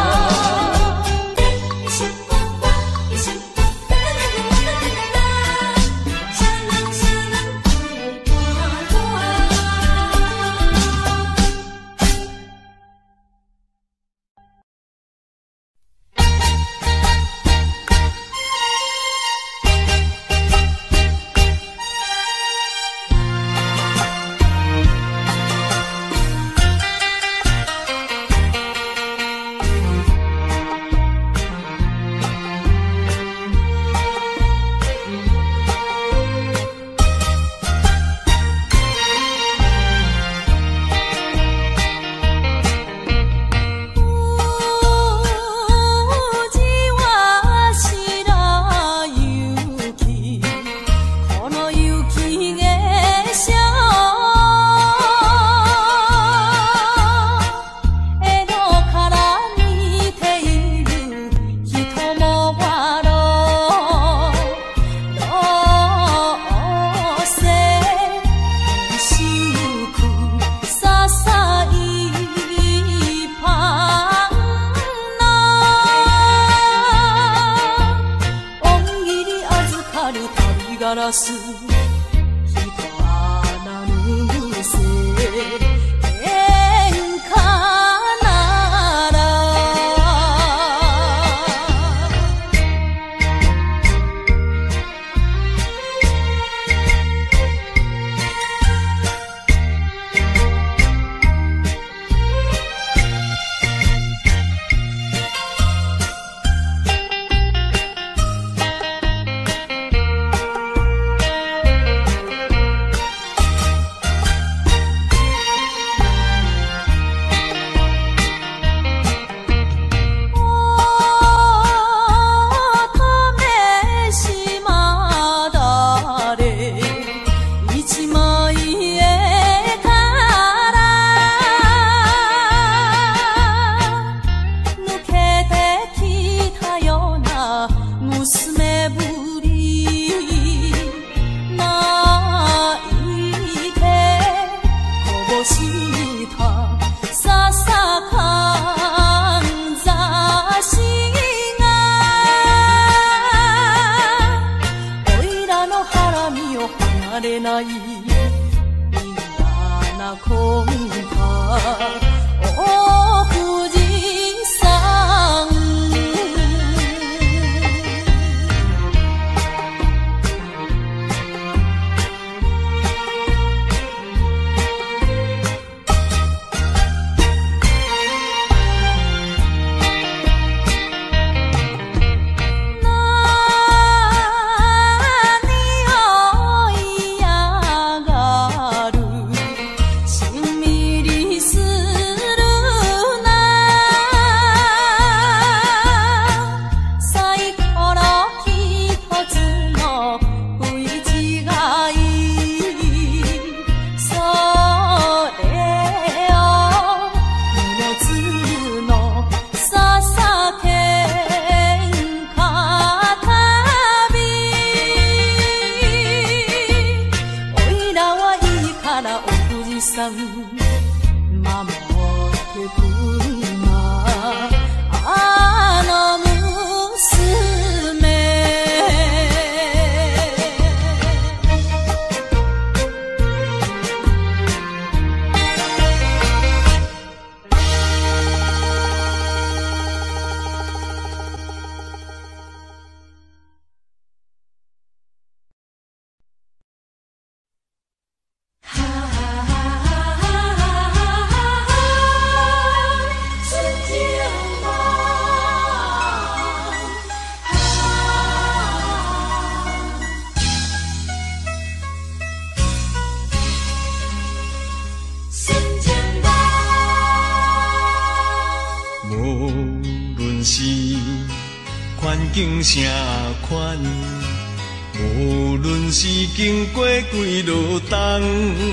Speaker 6: 境啥款， 无论是经过几落冬，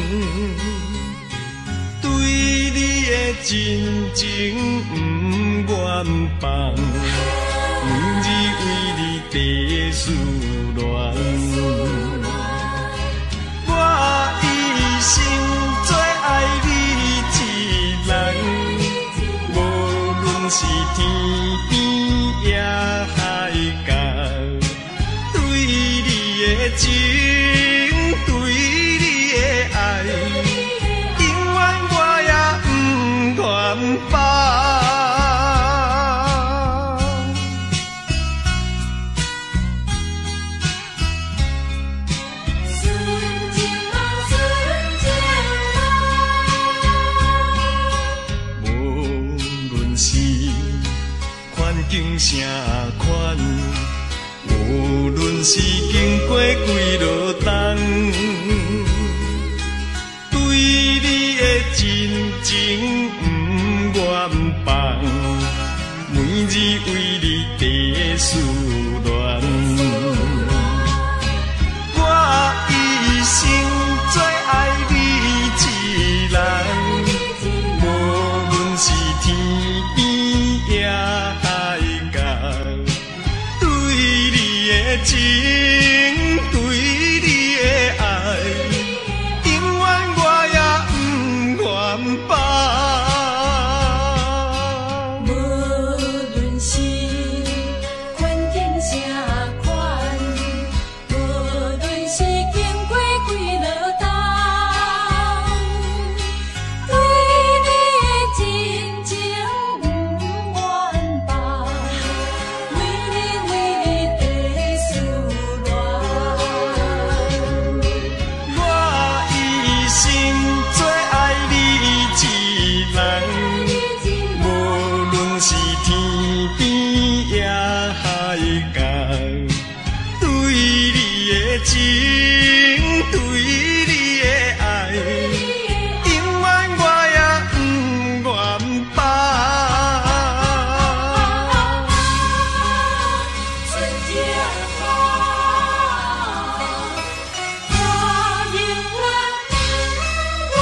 Speaker 6: 对你的真情不愿放，每日为你地思恋。我一生最爱你一人，无论是天边也海角，对你的情，对你的爱，永远我也不愿放。境啥款？无论是经过几落冬，对你的真情不愿放，每日为你地思恋。我一生最爱你一人，无论是天边也情对你的爱，永远我也不愿放。
Speaker 2: 无论是环境啥款，无论是经过几落冬，对你的真情不愿放，每日为你地思恋。
Speaker 6: 我一生最爱你一人，无论是天边也海角，对你的情，对你的爱，永远我也不愿放。
Speaker 2: 春节好，我永远不愿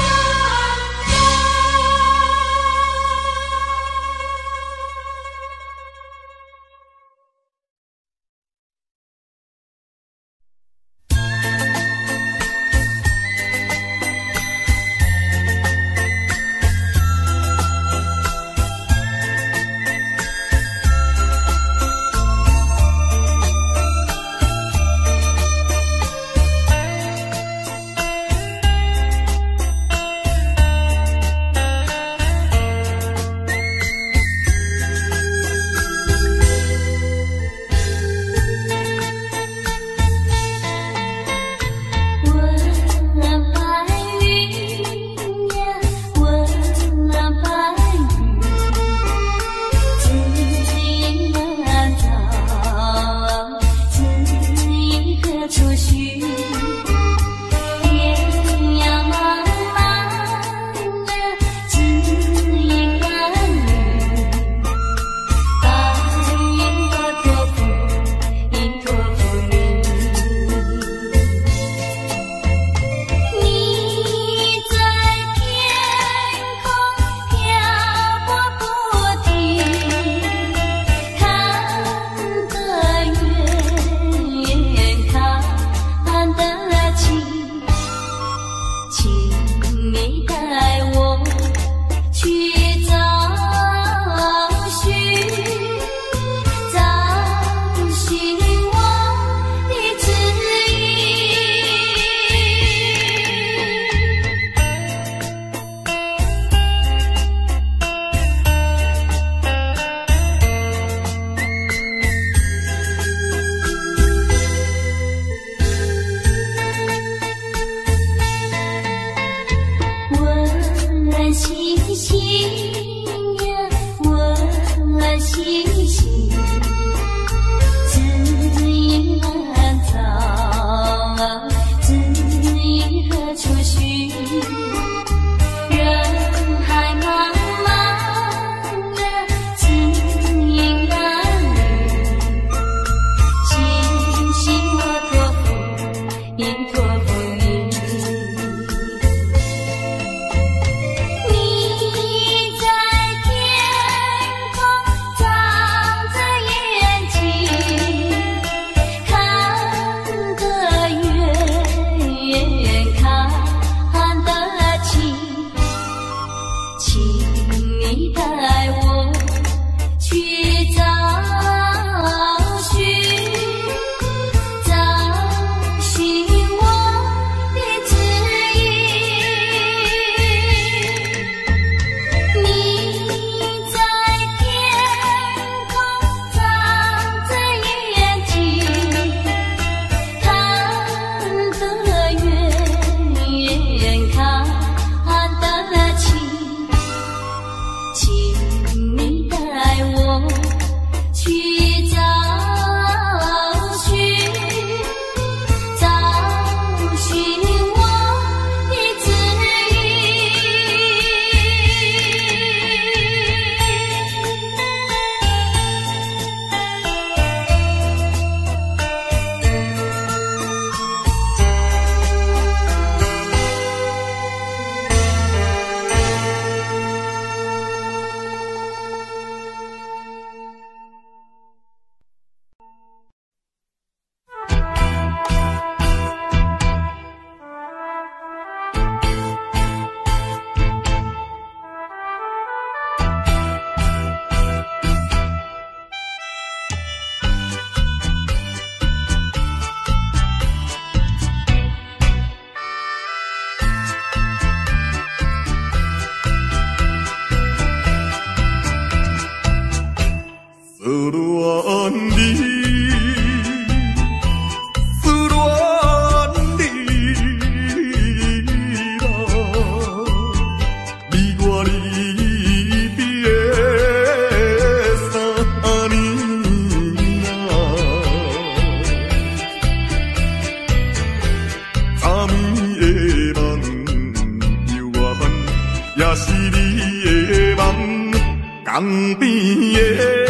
Speaker 6: 也是你的梦，江边的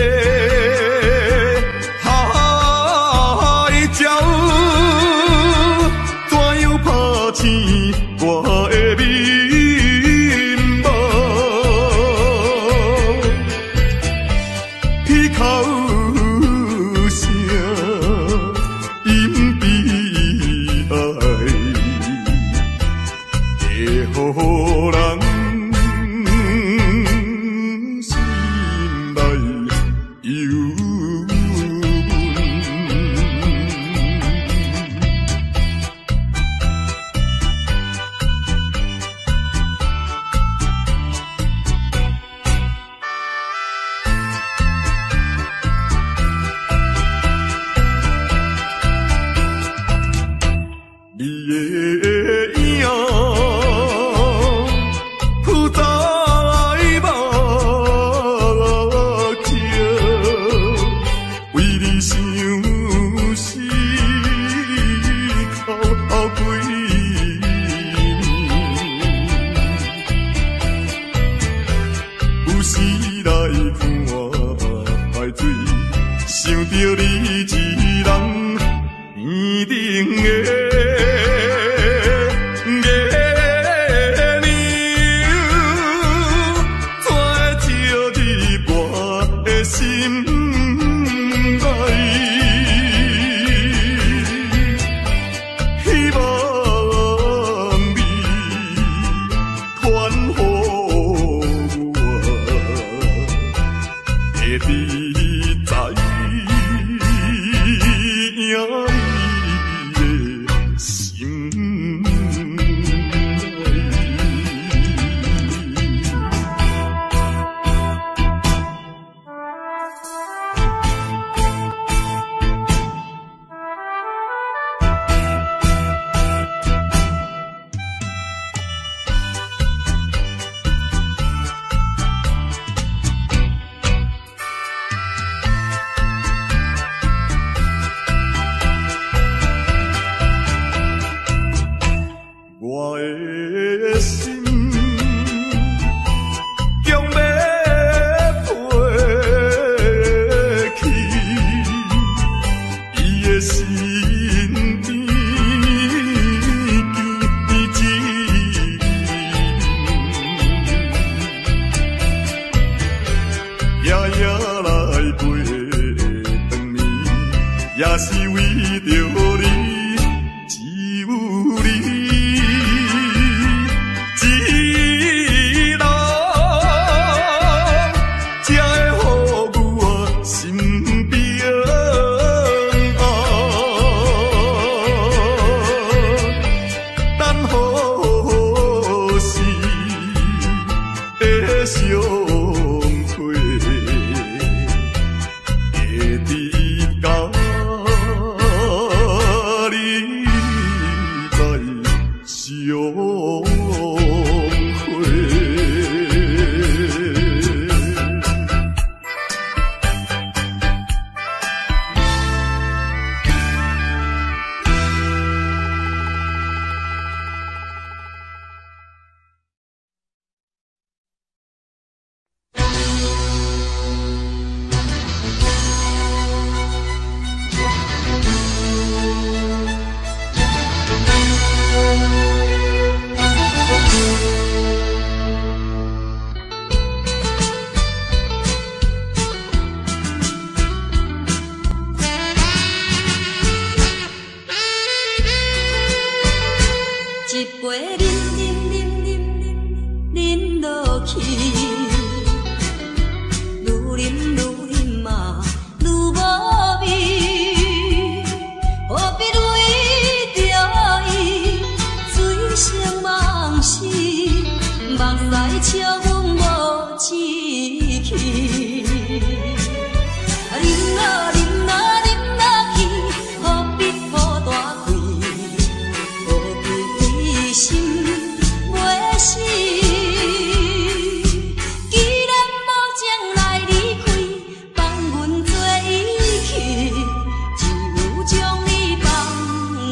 Speaker 6: 海鸟，怎样抛弃我的面目？彼口声隐悲哀，会予人心内忧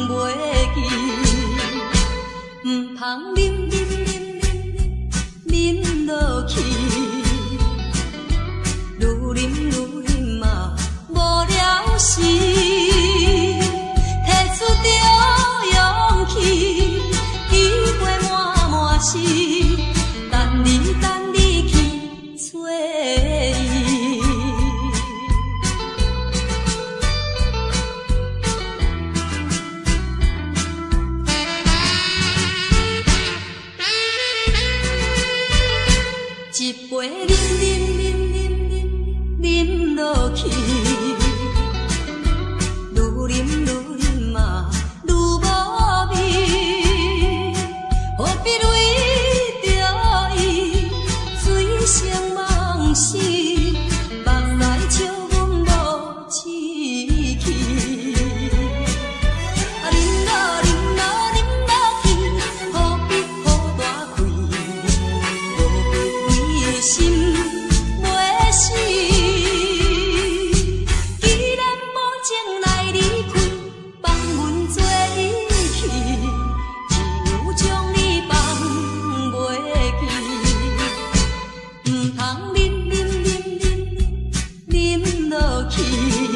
Speaker 2: 人是等你去找伊。一杯啉落去，愈啉嘛愈无味，何必为着伊醉生梦死，目屎笑阮无志气。啊，啉落去，何必好大开，无必为心袂死。既然无情来离开，放阮做伊去，只有将你放袂记。唔通啉落去，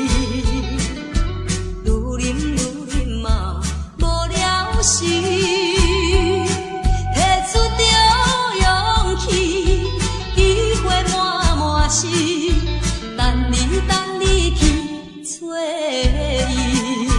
Speaker 2: 愈啉嘛无了时，摕出着勇气，机会满是，等你去找伊。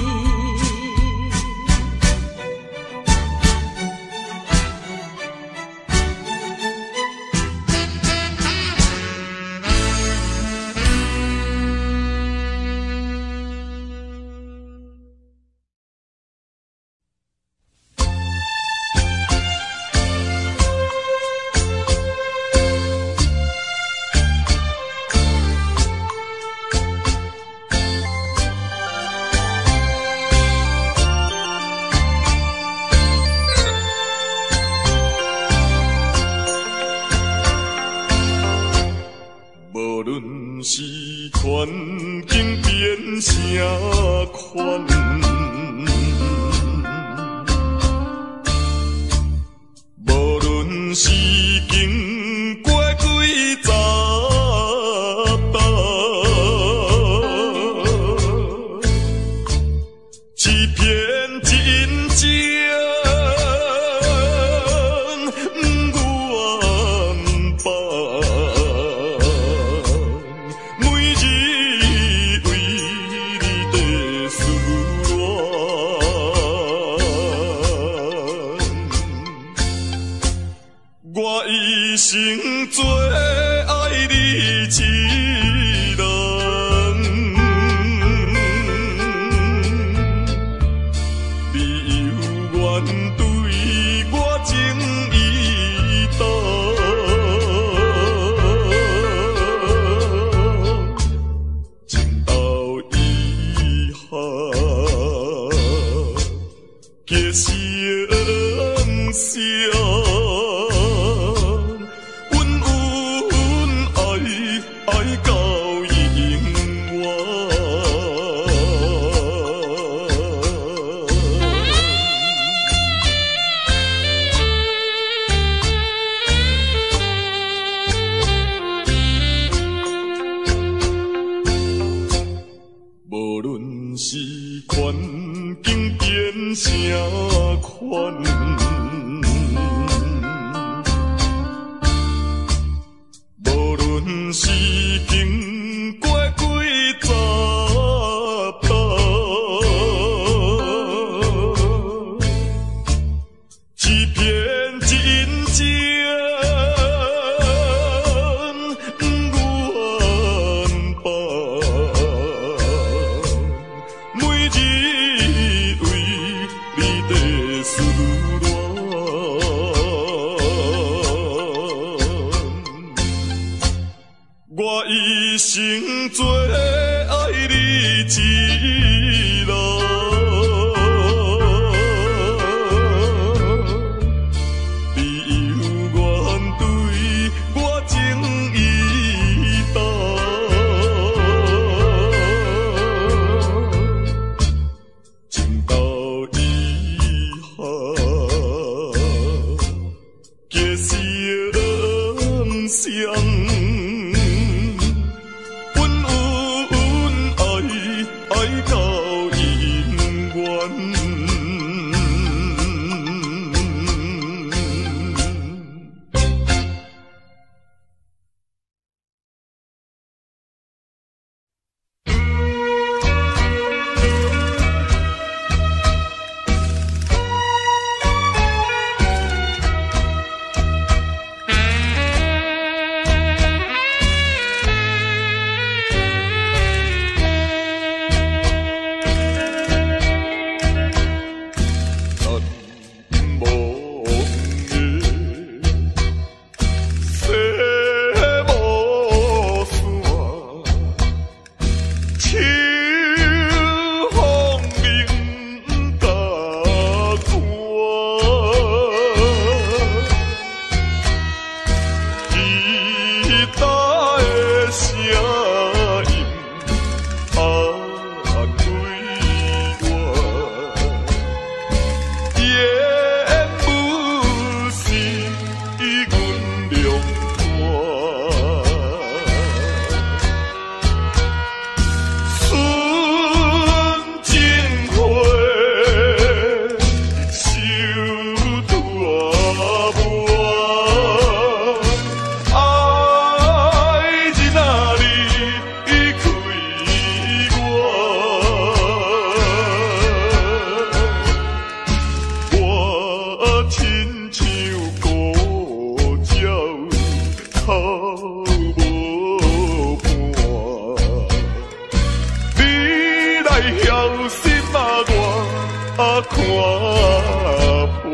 Speaker 6: 无论是环境变啥款，无论是经过几十担，欺骗真情不愿放。我一生做爱你一人，你有缘对我情意重，情到以后结成相。爱到永远，无论是环境变啥款。无论是经过几十担，欺骗真情不愿放，每日为你在思恋。我一生做爱你一人，你有缘对我情意重，情到以后结成相。爱到永远。 看破。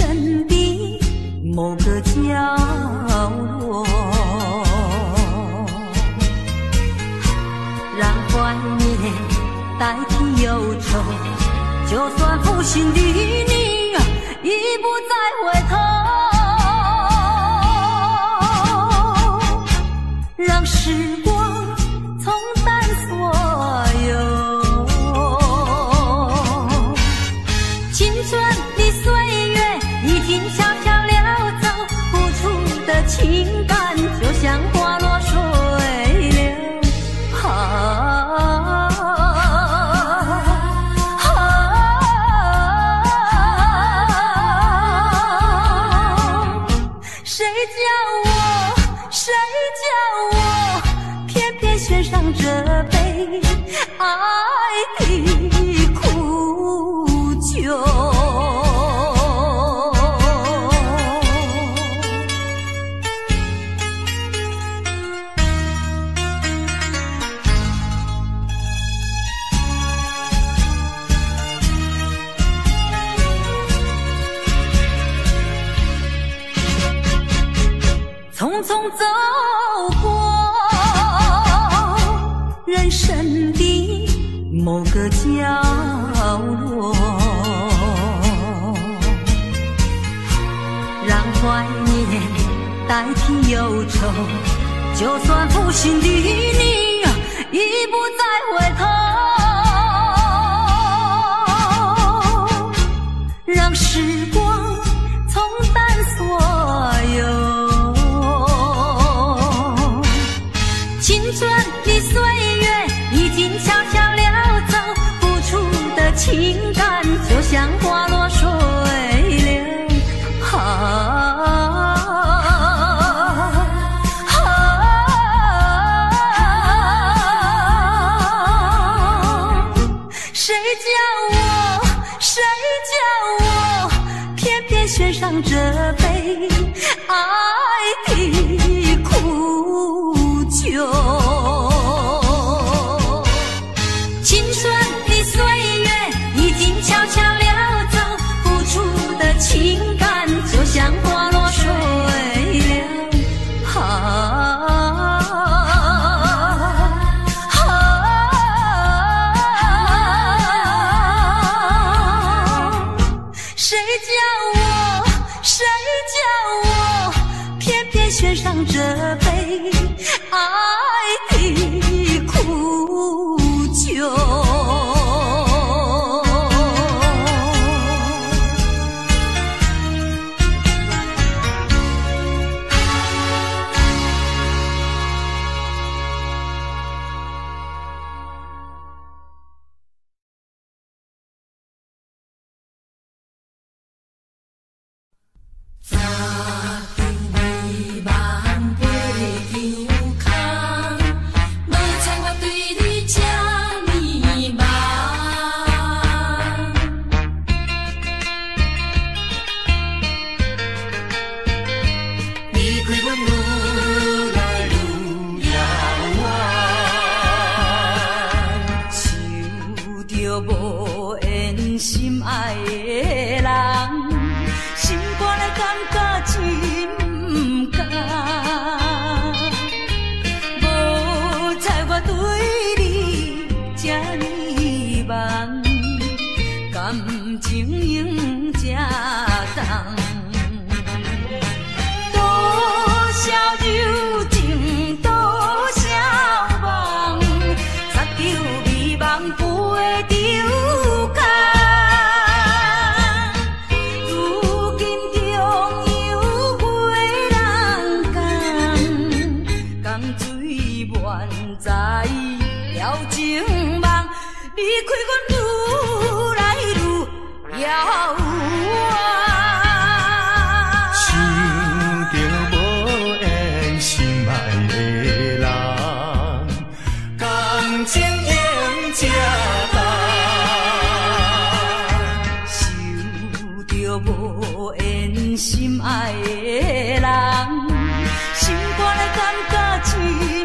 Speaker 2: 生的某个角落，让怀念代替忧愁，就算负心的你已不再回头，让时光冲淡所有青春的岁月，已经悄悄溜走，付出的情感就像花落水流。谁叫我偏偏选上这杯爱的苦酒？匆匆走过人生的某个角落，让怀念代替忧愁，就算负心的你已不再回头，让时光冲淡所有青春的岁月，已经悄悄溜走，付出的情感就像花落水流。谁叫我偏偏选上这杯爱的苦酒？青春的岁月已经悄悄溜走，付出的情感就像花落水流。谁叫我偏偏选上这杯爱的苦酒？无缘心爱的人，心肝的感觉真不甘。无猜我对你这呢梦，感情用这重。多少柔情，多少梦，擦掉美梦飞。在了情梦，离开阮愈来愈遥远。
Speaker 6: 想着无缘心爱的人，感情用这重。
Speaker 2: 想着无缘心爱的人，心肝的感觉真。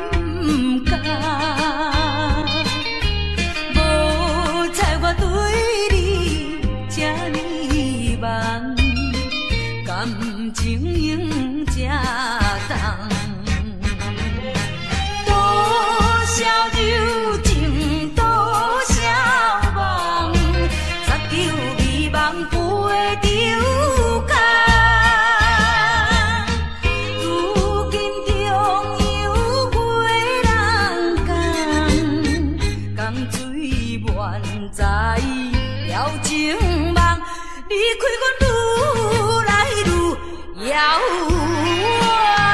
Speaker 2: 无猜我对你这呢梦， 情永正重。多少柔情，多少梦，十九美梦陪着空。如今中有月人讲，江水满载了情梦，离开阮愈来愈遥远。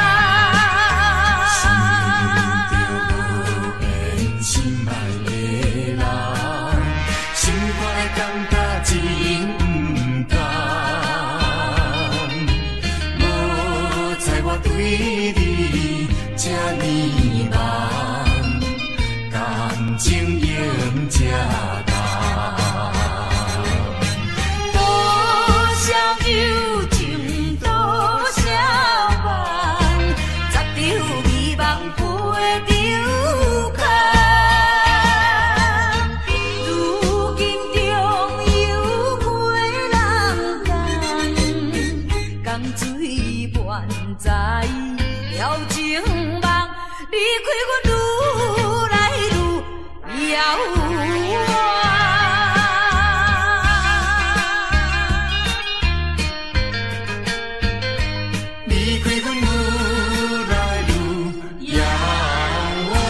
Speaker 2: 对你这呢梦，感情永这重。多少柔情，多少梦，十场美梦陪着空。如今中有月人讲，江水满载了情梦，离开阮愈来愈遥远。离开阮愈来愈遥远。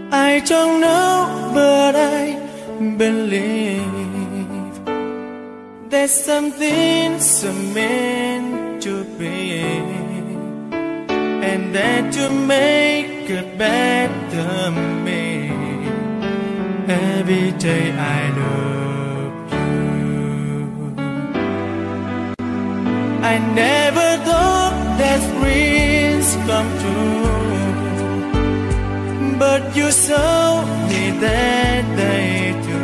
Speaker 6: I don't know, but I believe there's something so meant to be, and that you make a better me. Every day I love you. I never thought that dreams come true, but you showed me that they do.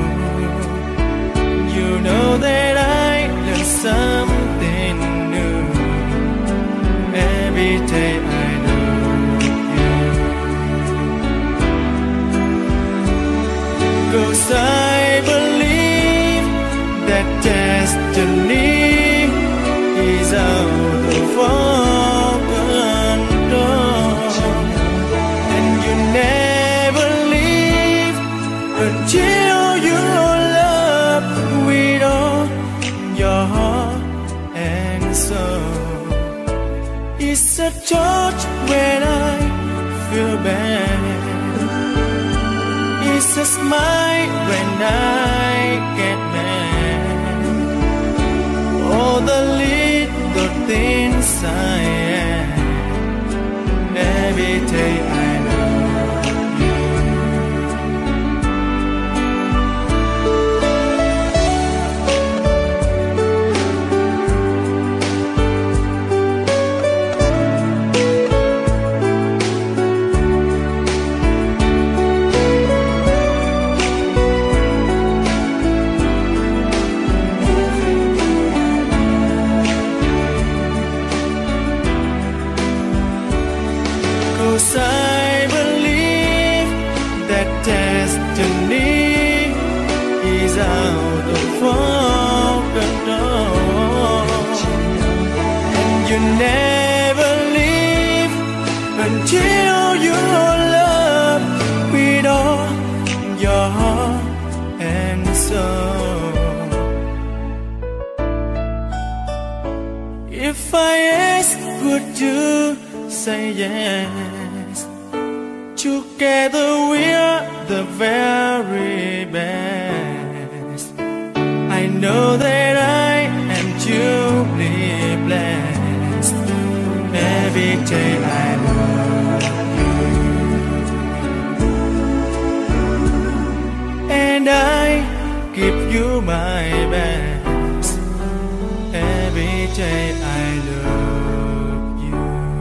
Speaker 6: You know that I learned something new. Every day I love you. 'Cause I believe that destiny is out of our control, and you never leave until you love with all your heart and soul. It's a touch when I feel bad, it's a smile when I get mad. All the little things I am, every day I love you. I believe that destiny is out of our control, and you never leave until you love with all your heart and soul. If I ask, would you say yes? Together we're the very best. I know that I am truly blessed. Every day I love you, and I give you my best. Every day I love you.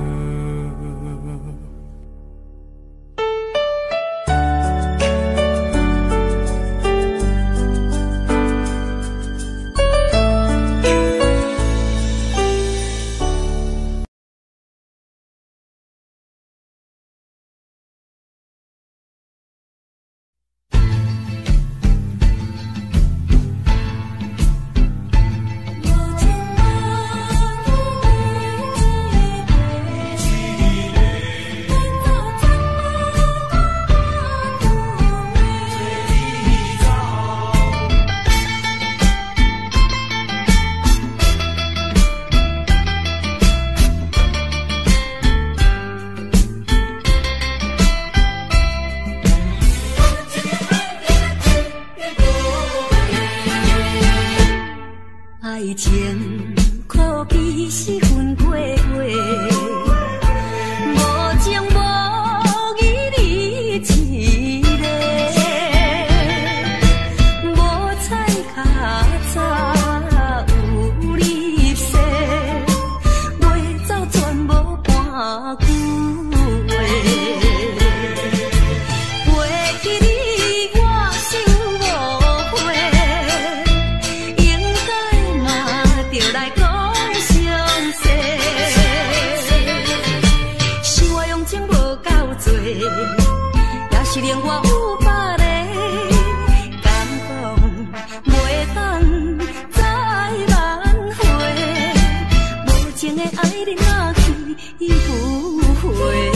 Speaker 2: 爱情苦悲是分过过，无情无义你一个，无彩卡早有你说，袂走全无半句话。袂记你我心无悔。就来讲详细，是我用情无够多，也是令我有百个感动，袂当再挽回，无情的爱人哪去赴会。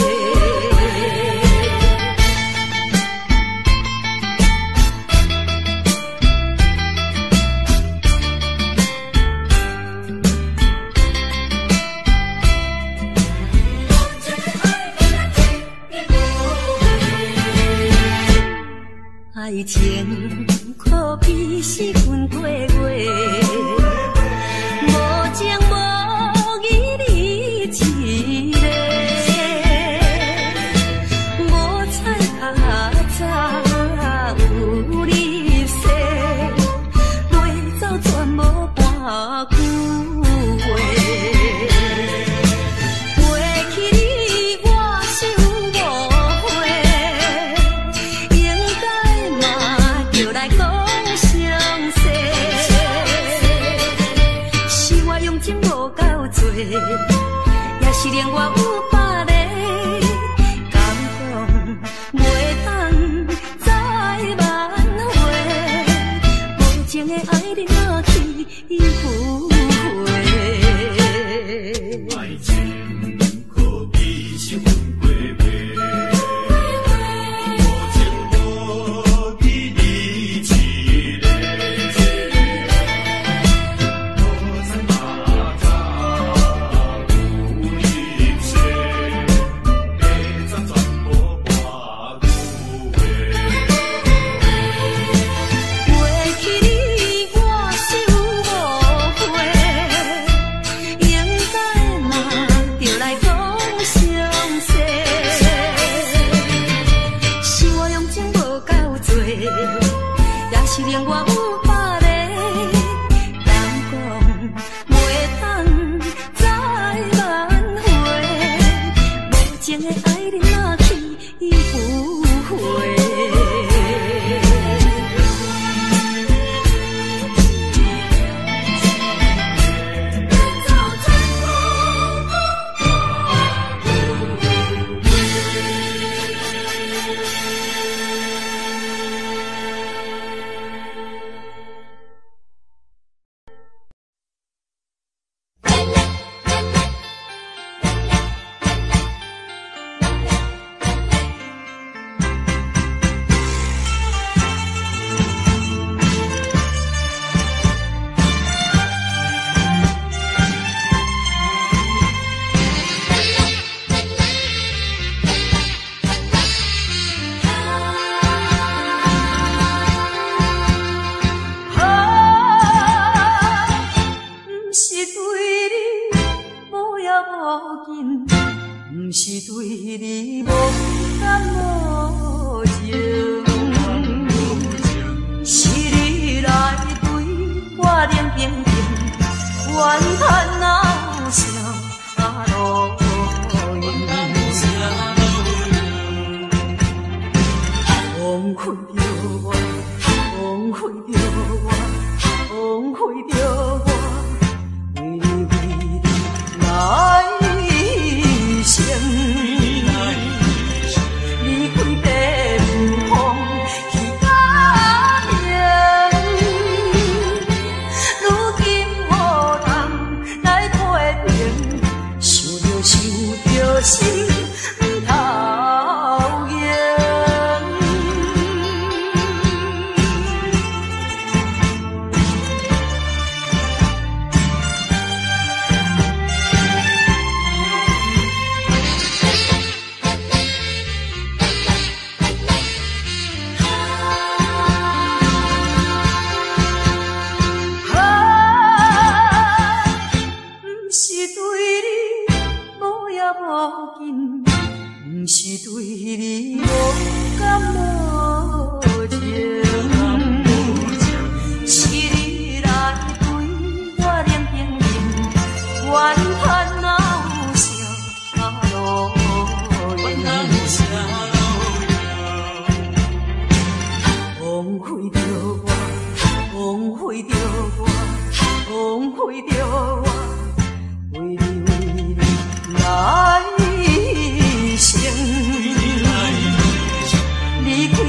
Speaker 2: 爱情可比是分过月，无情无义你一个，我猜较早有你说，落走全无半句话。回去你我是有误会，应该嘛就来讲详细。是我用情无够多，也是连我有百个感动，袂当再挽回。无情的爱你若去赴会。爱情可比是分过月，无情无义你一个，我知马早有你说，要怎全无半句话。回去你我是有误会，应该嘛就来讲详细。是我用情无够多，也是令我有百个感讲，袂当再挽回。无情的爱你若去赴会。不是对你无也无紧，不是对你无感无情，是你来对我冷冰冰，怨叹闹声路用，枉费着我，枉费着我，枉费着我。来生，离开地方去家庭，如今无人来批评，想着心不讨厌。无紧，不是对你无感无情，是你来对我冷冰冰，怨叹闹声路用，枉费着我，枉费着我，枉费着我，为你来生，离开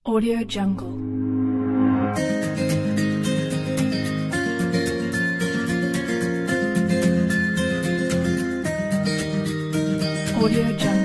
Speaker 7: Audio Jungle. Audio Jungle.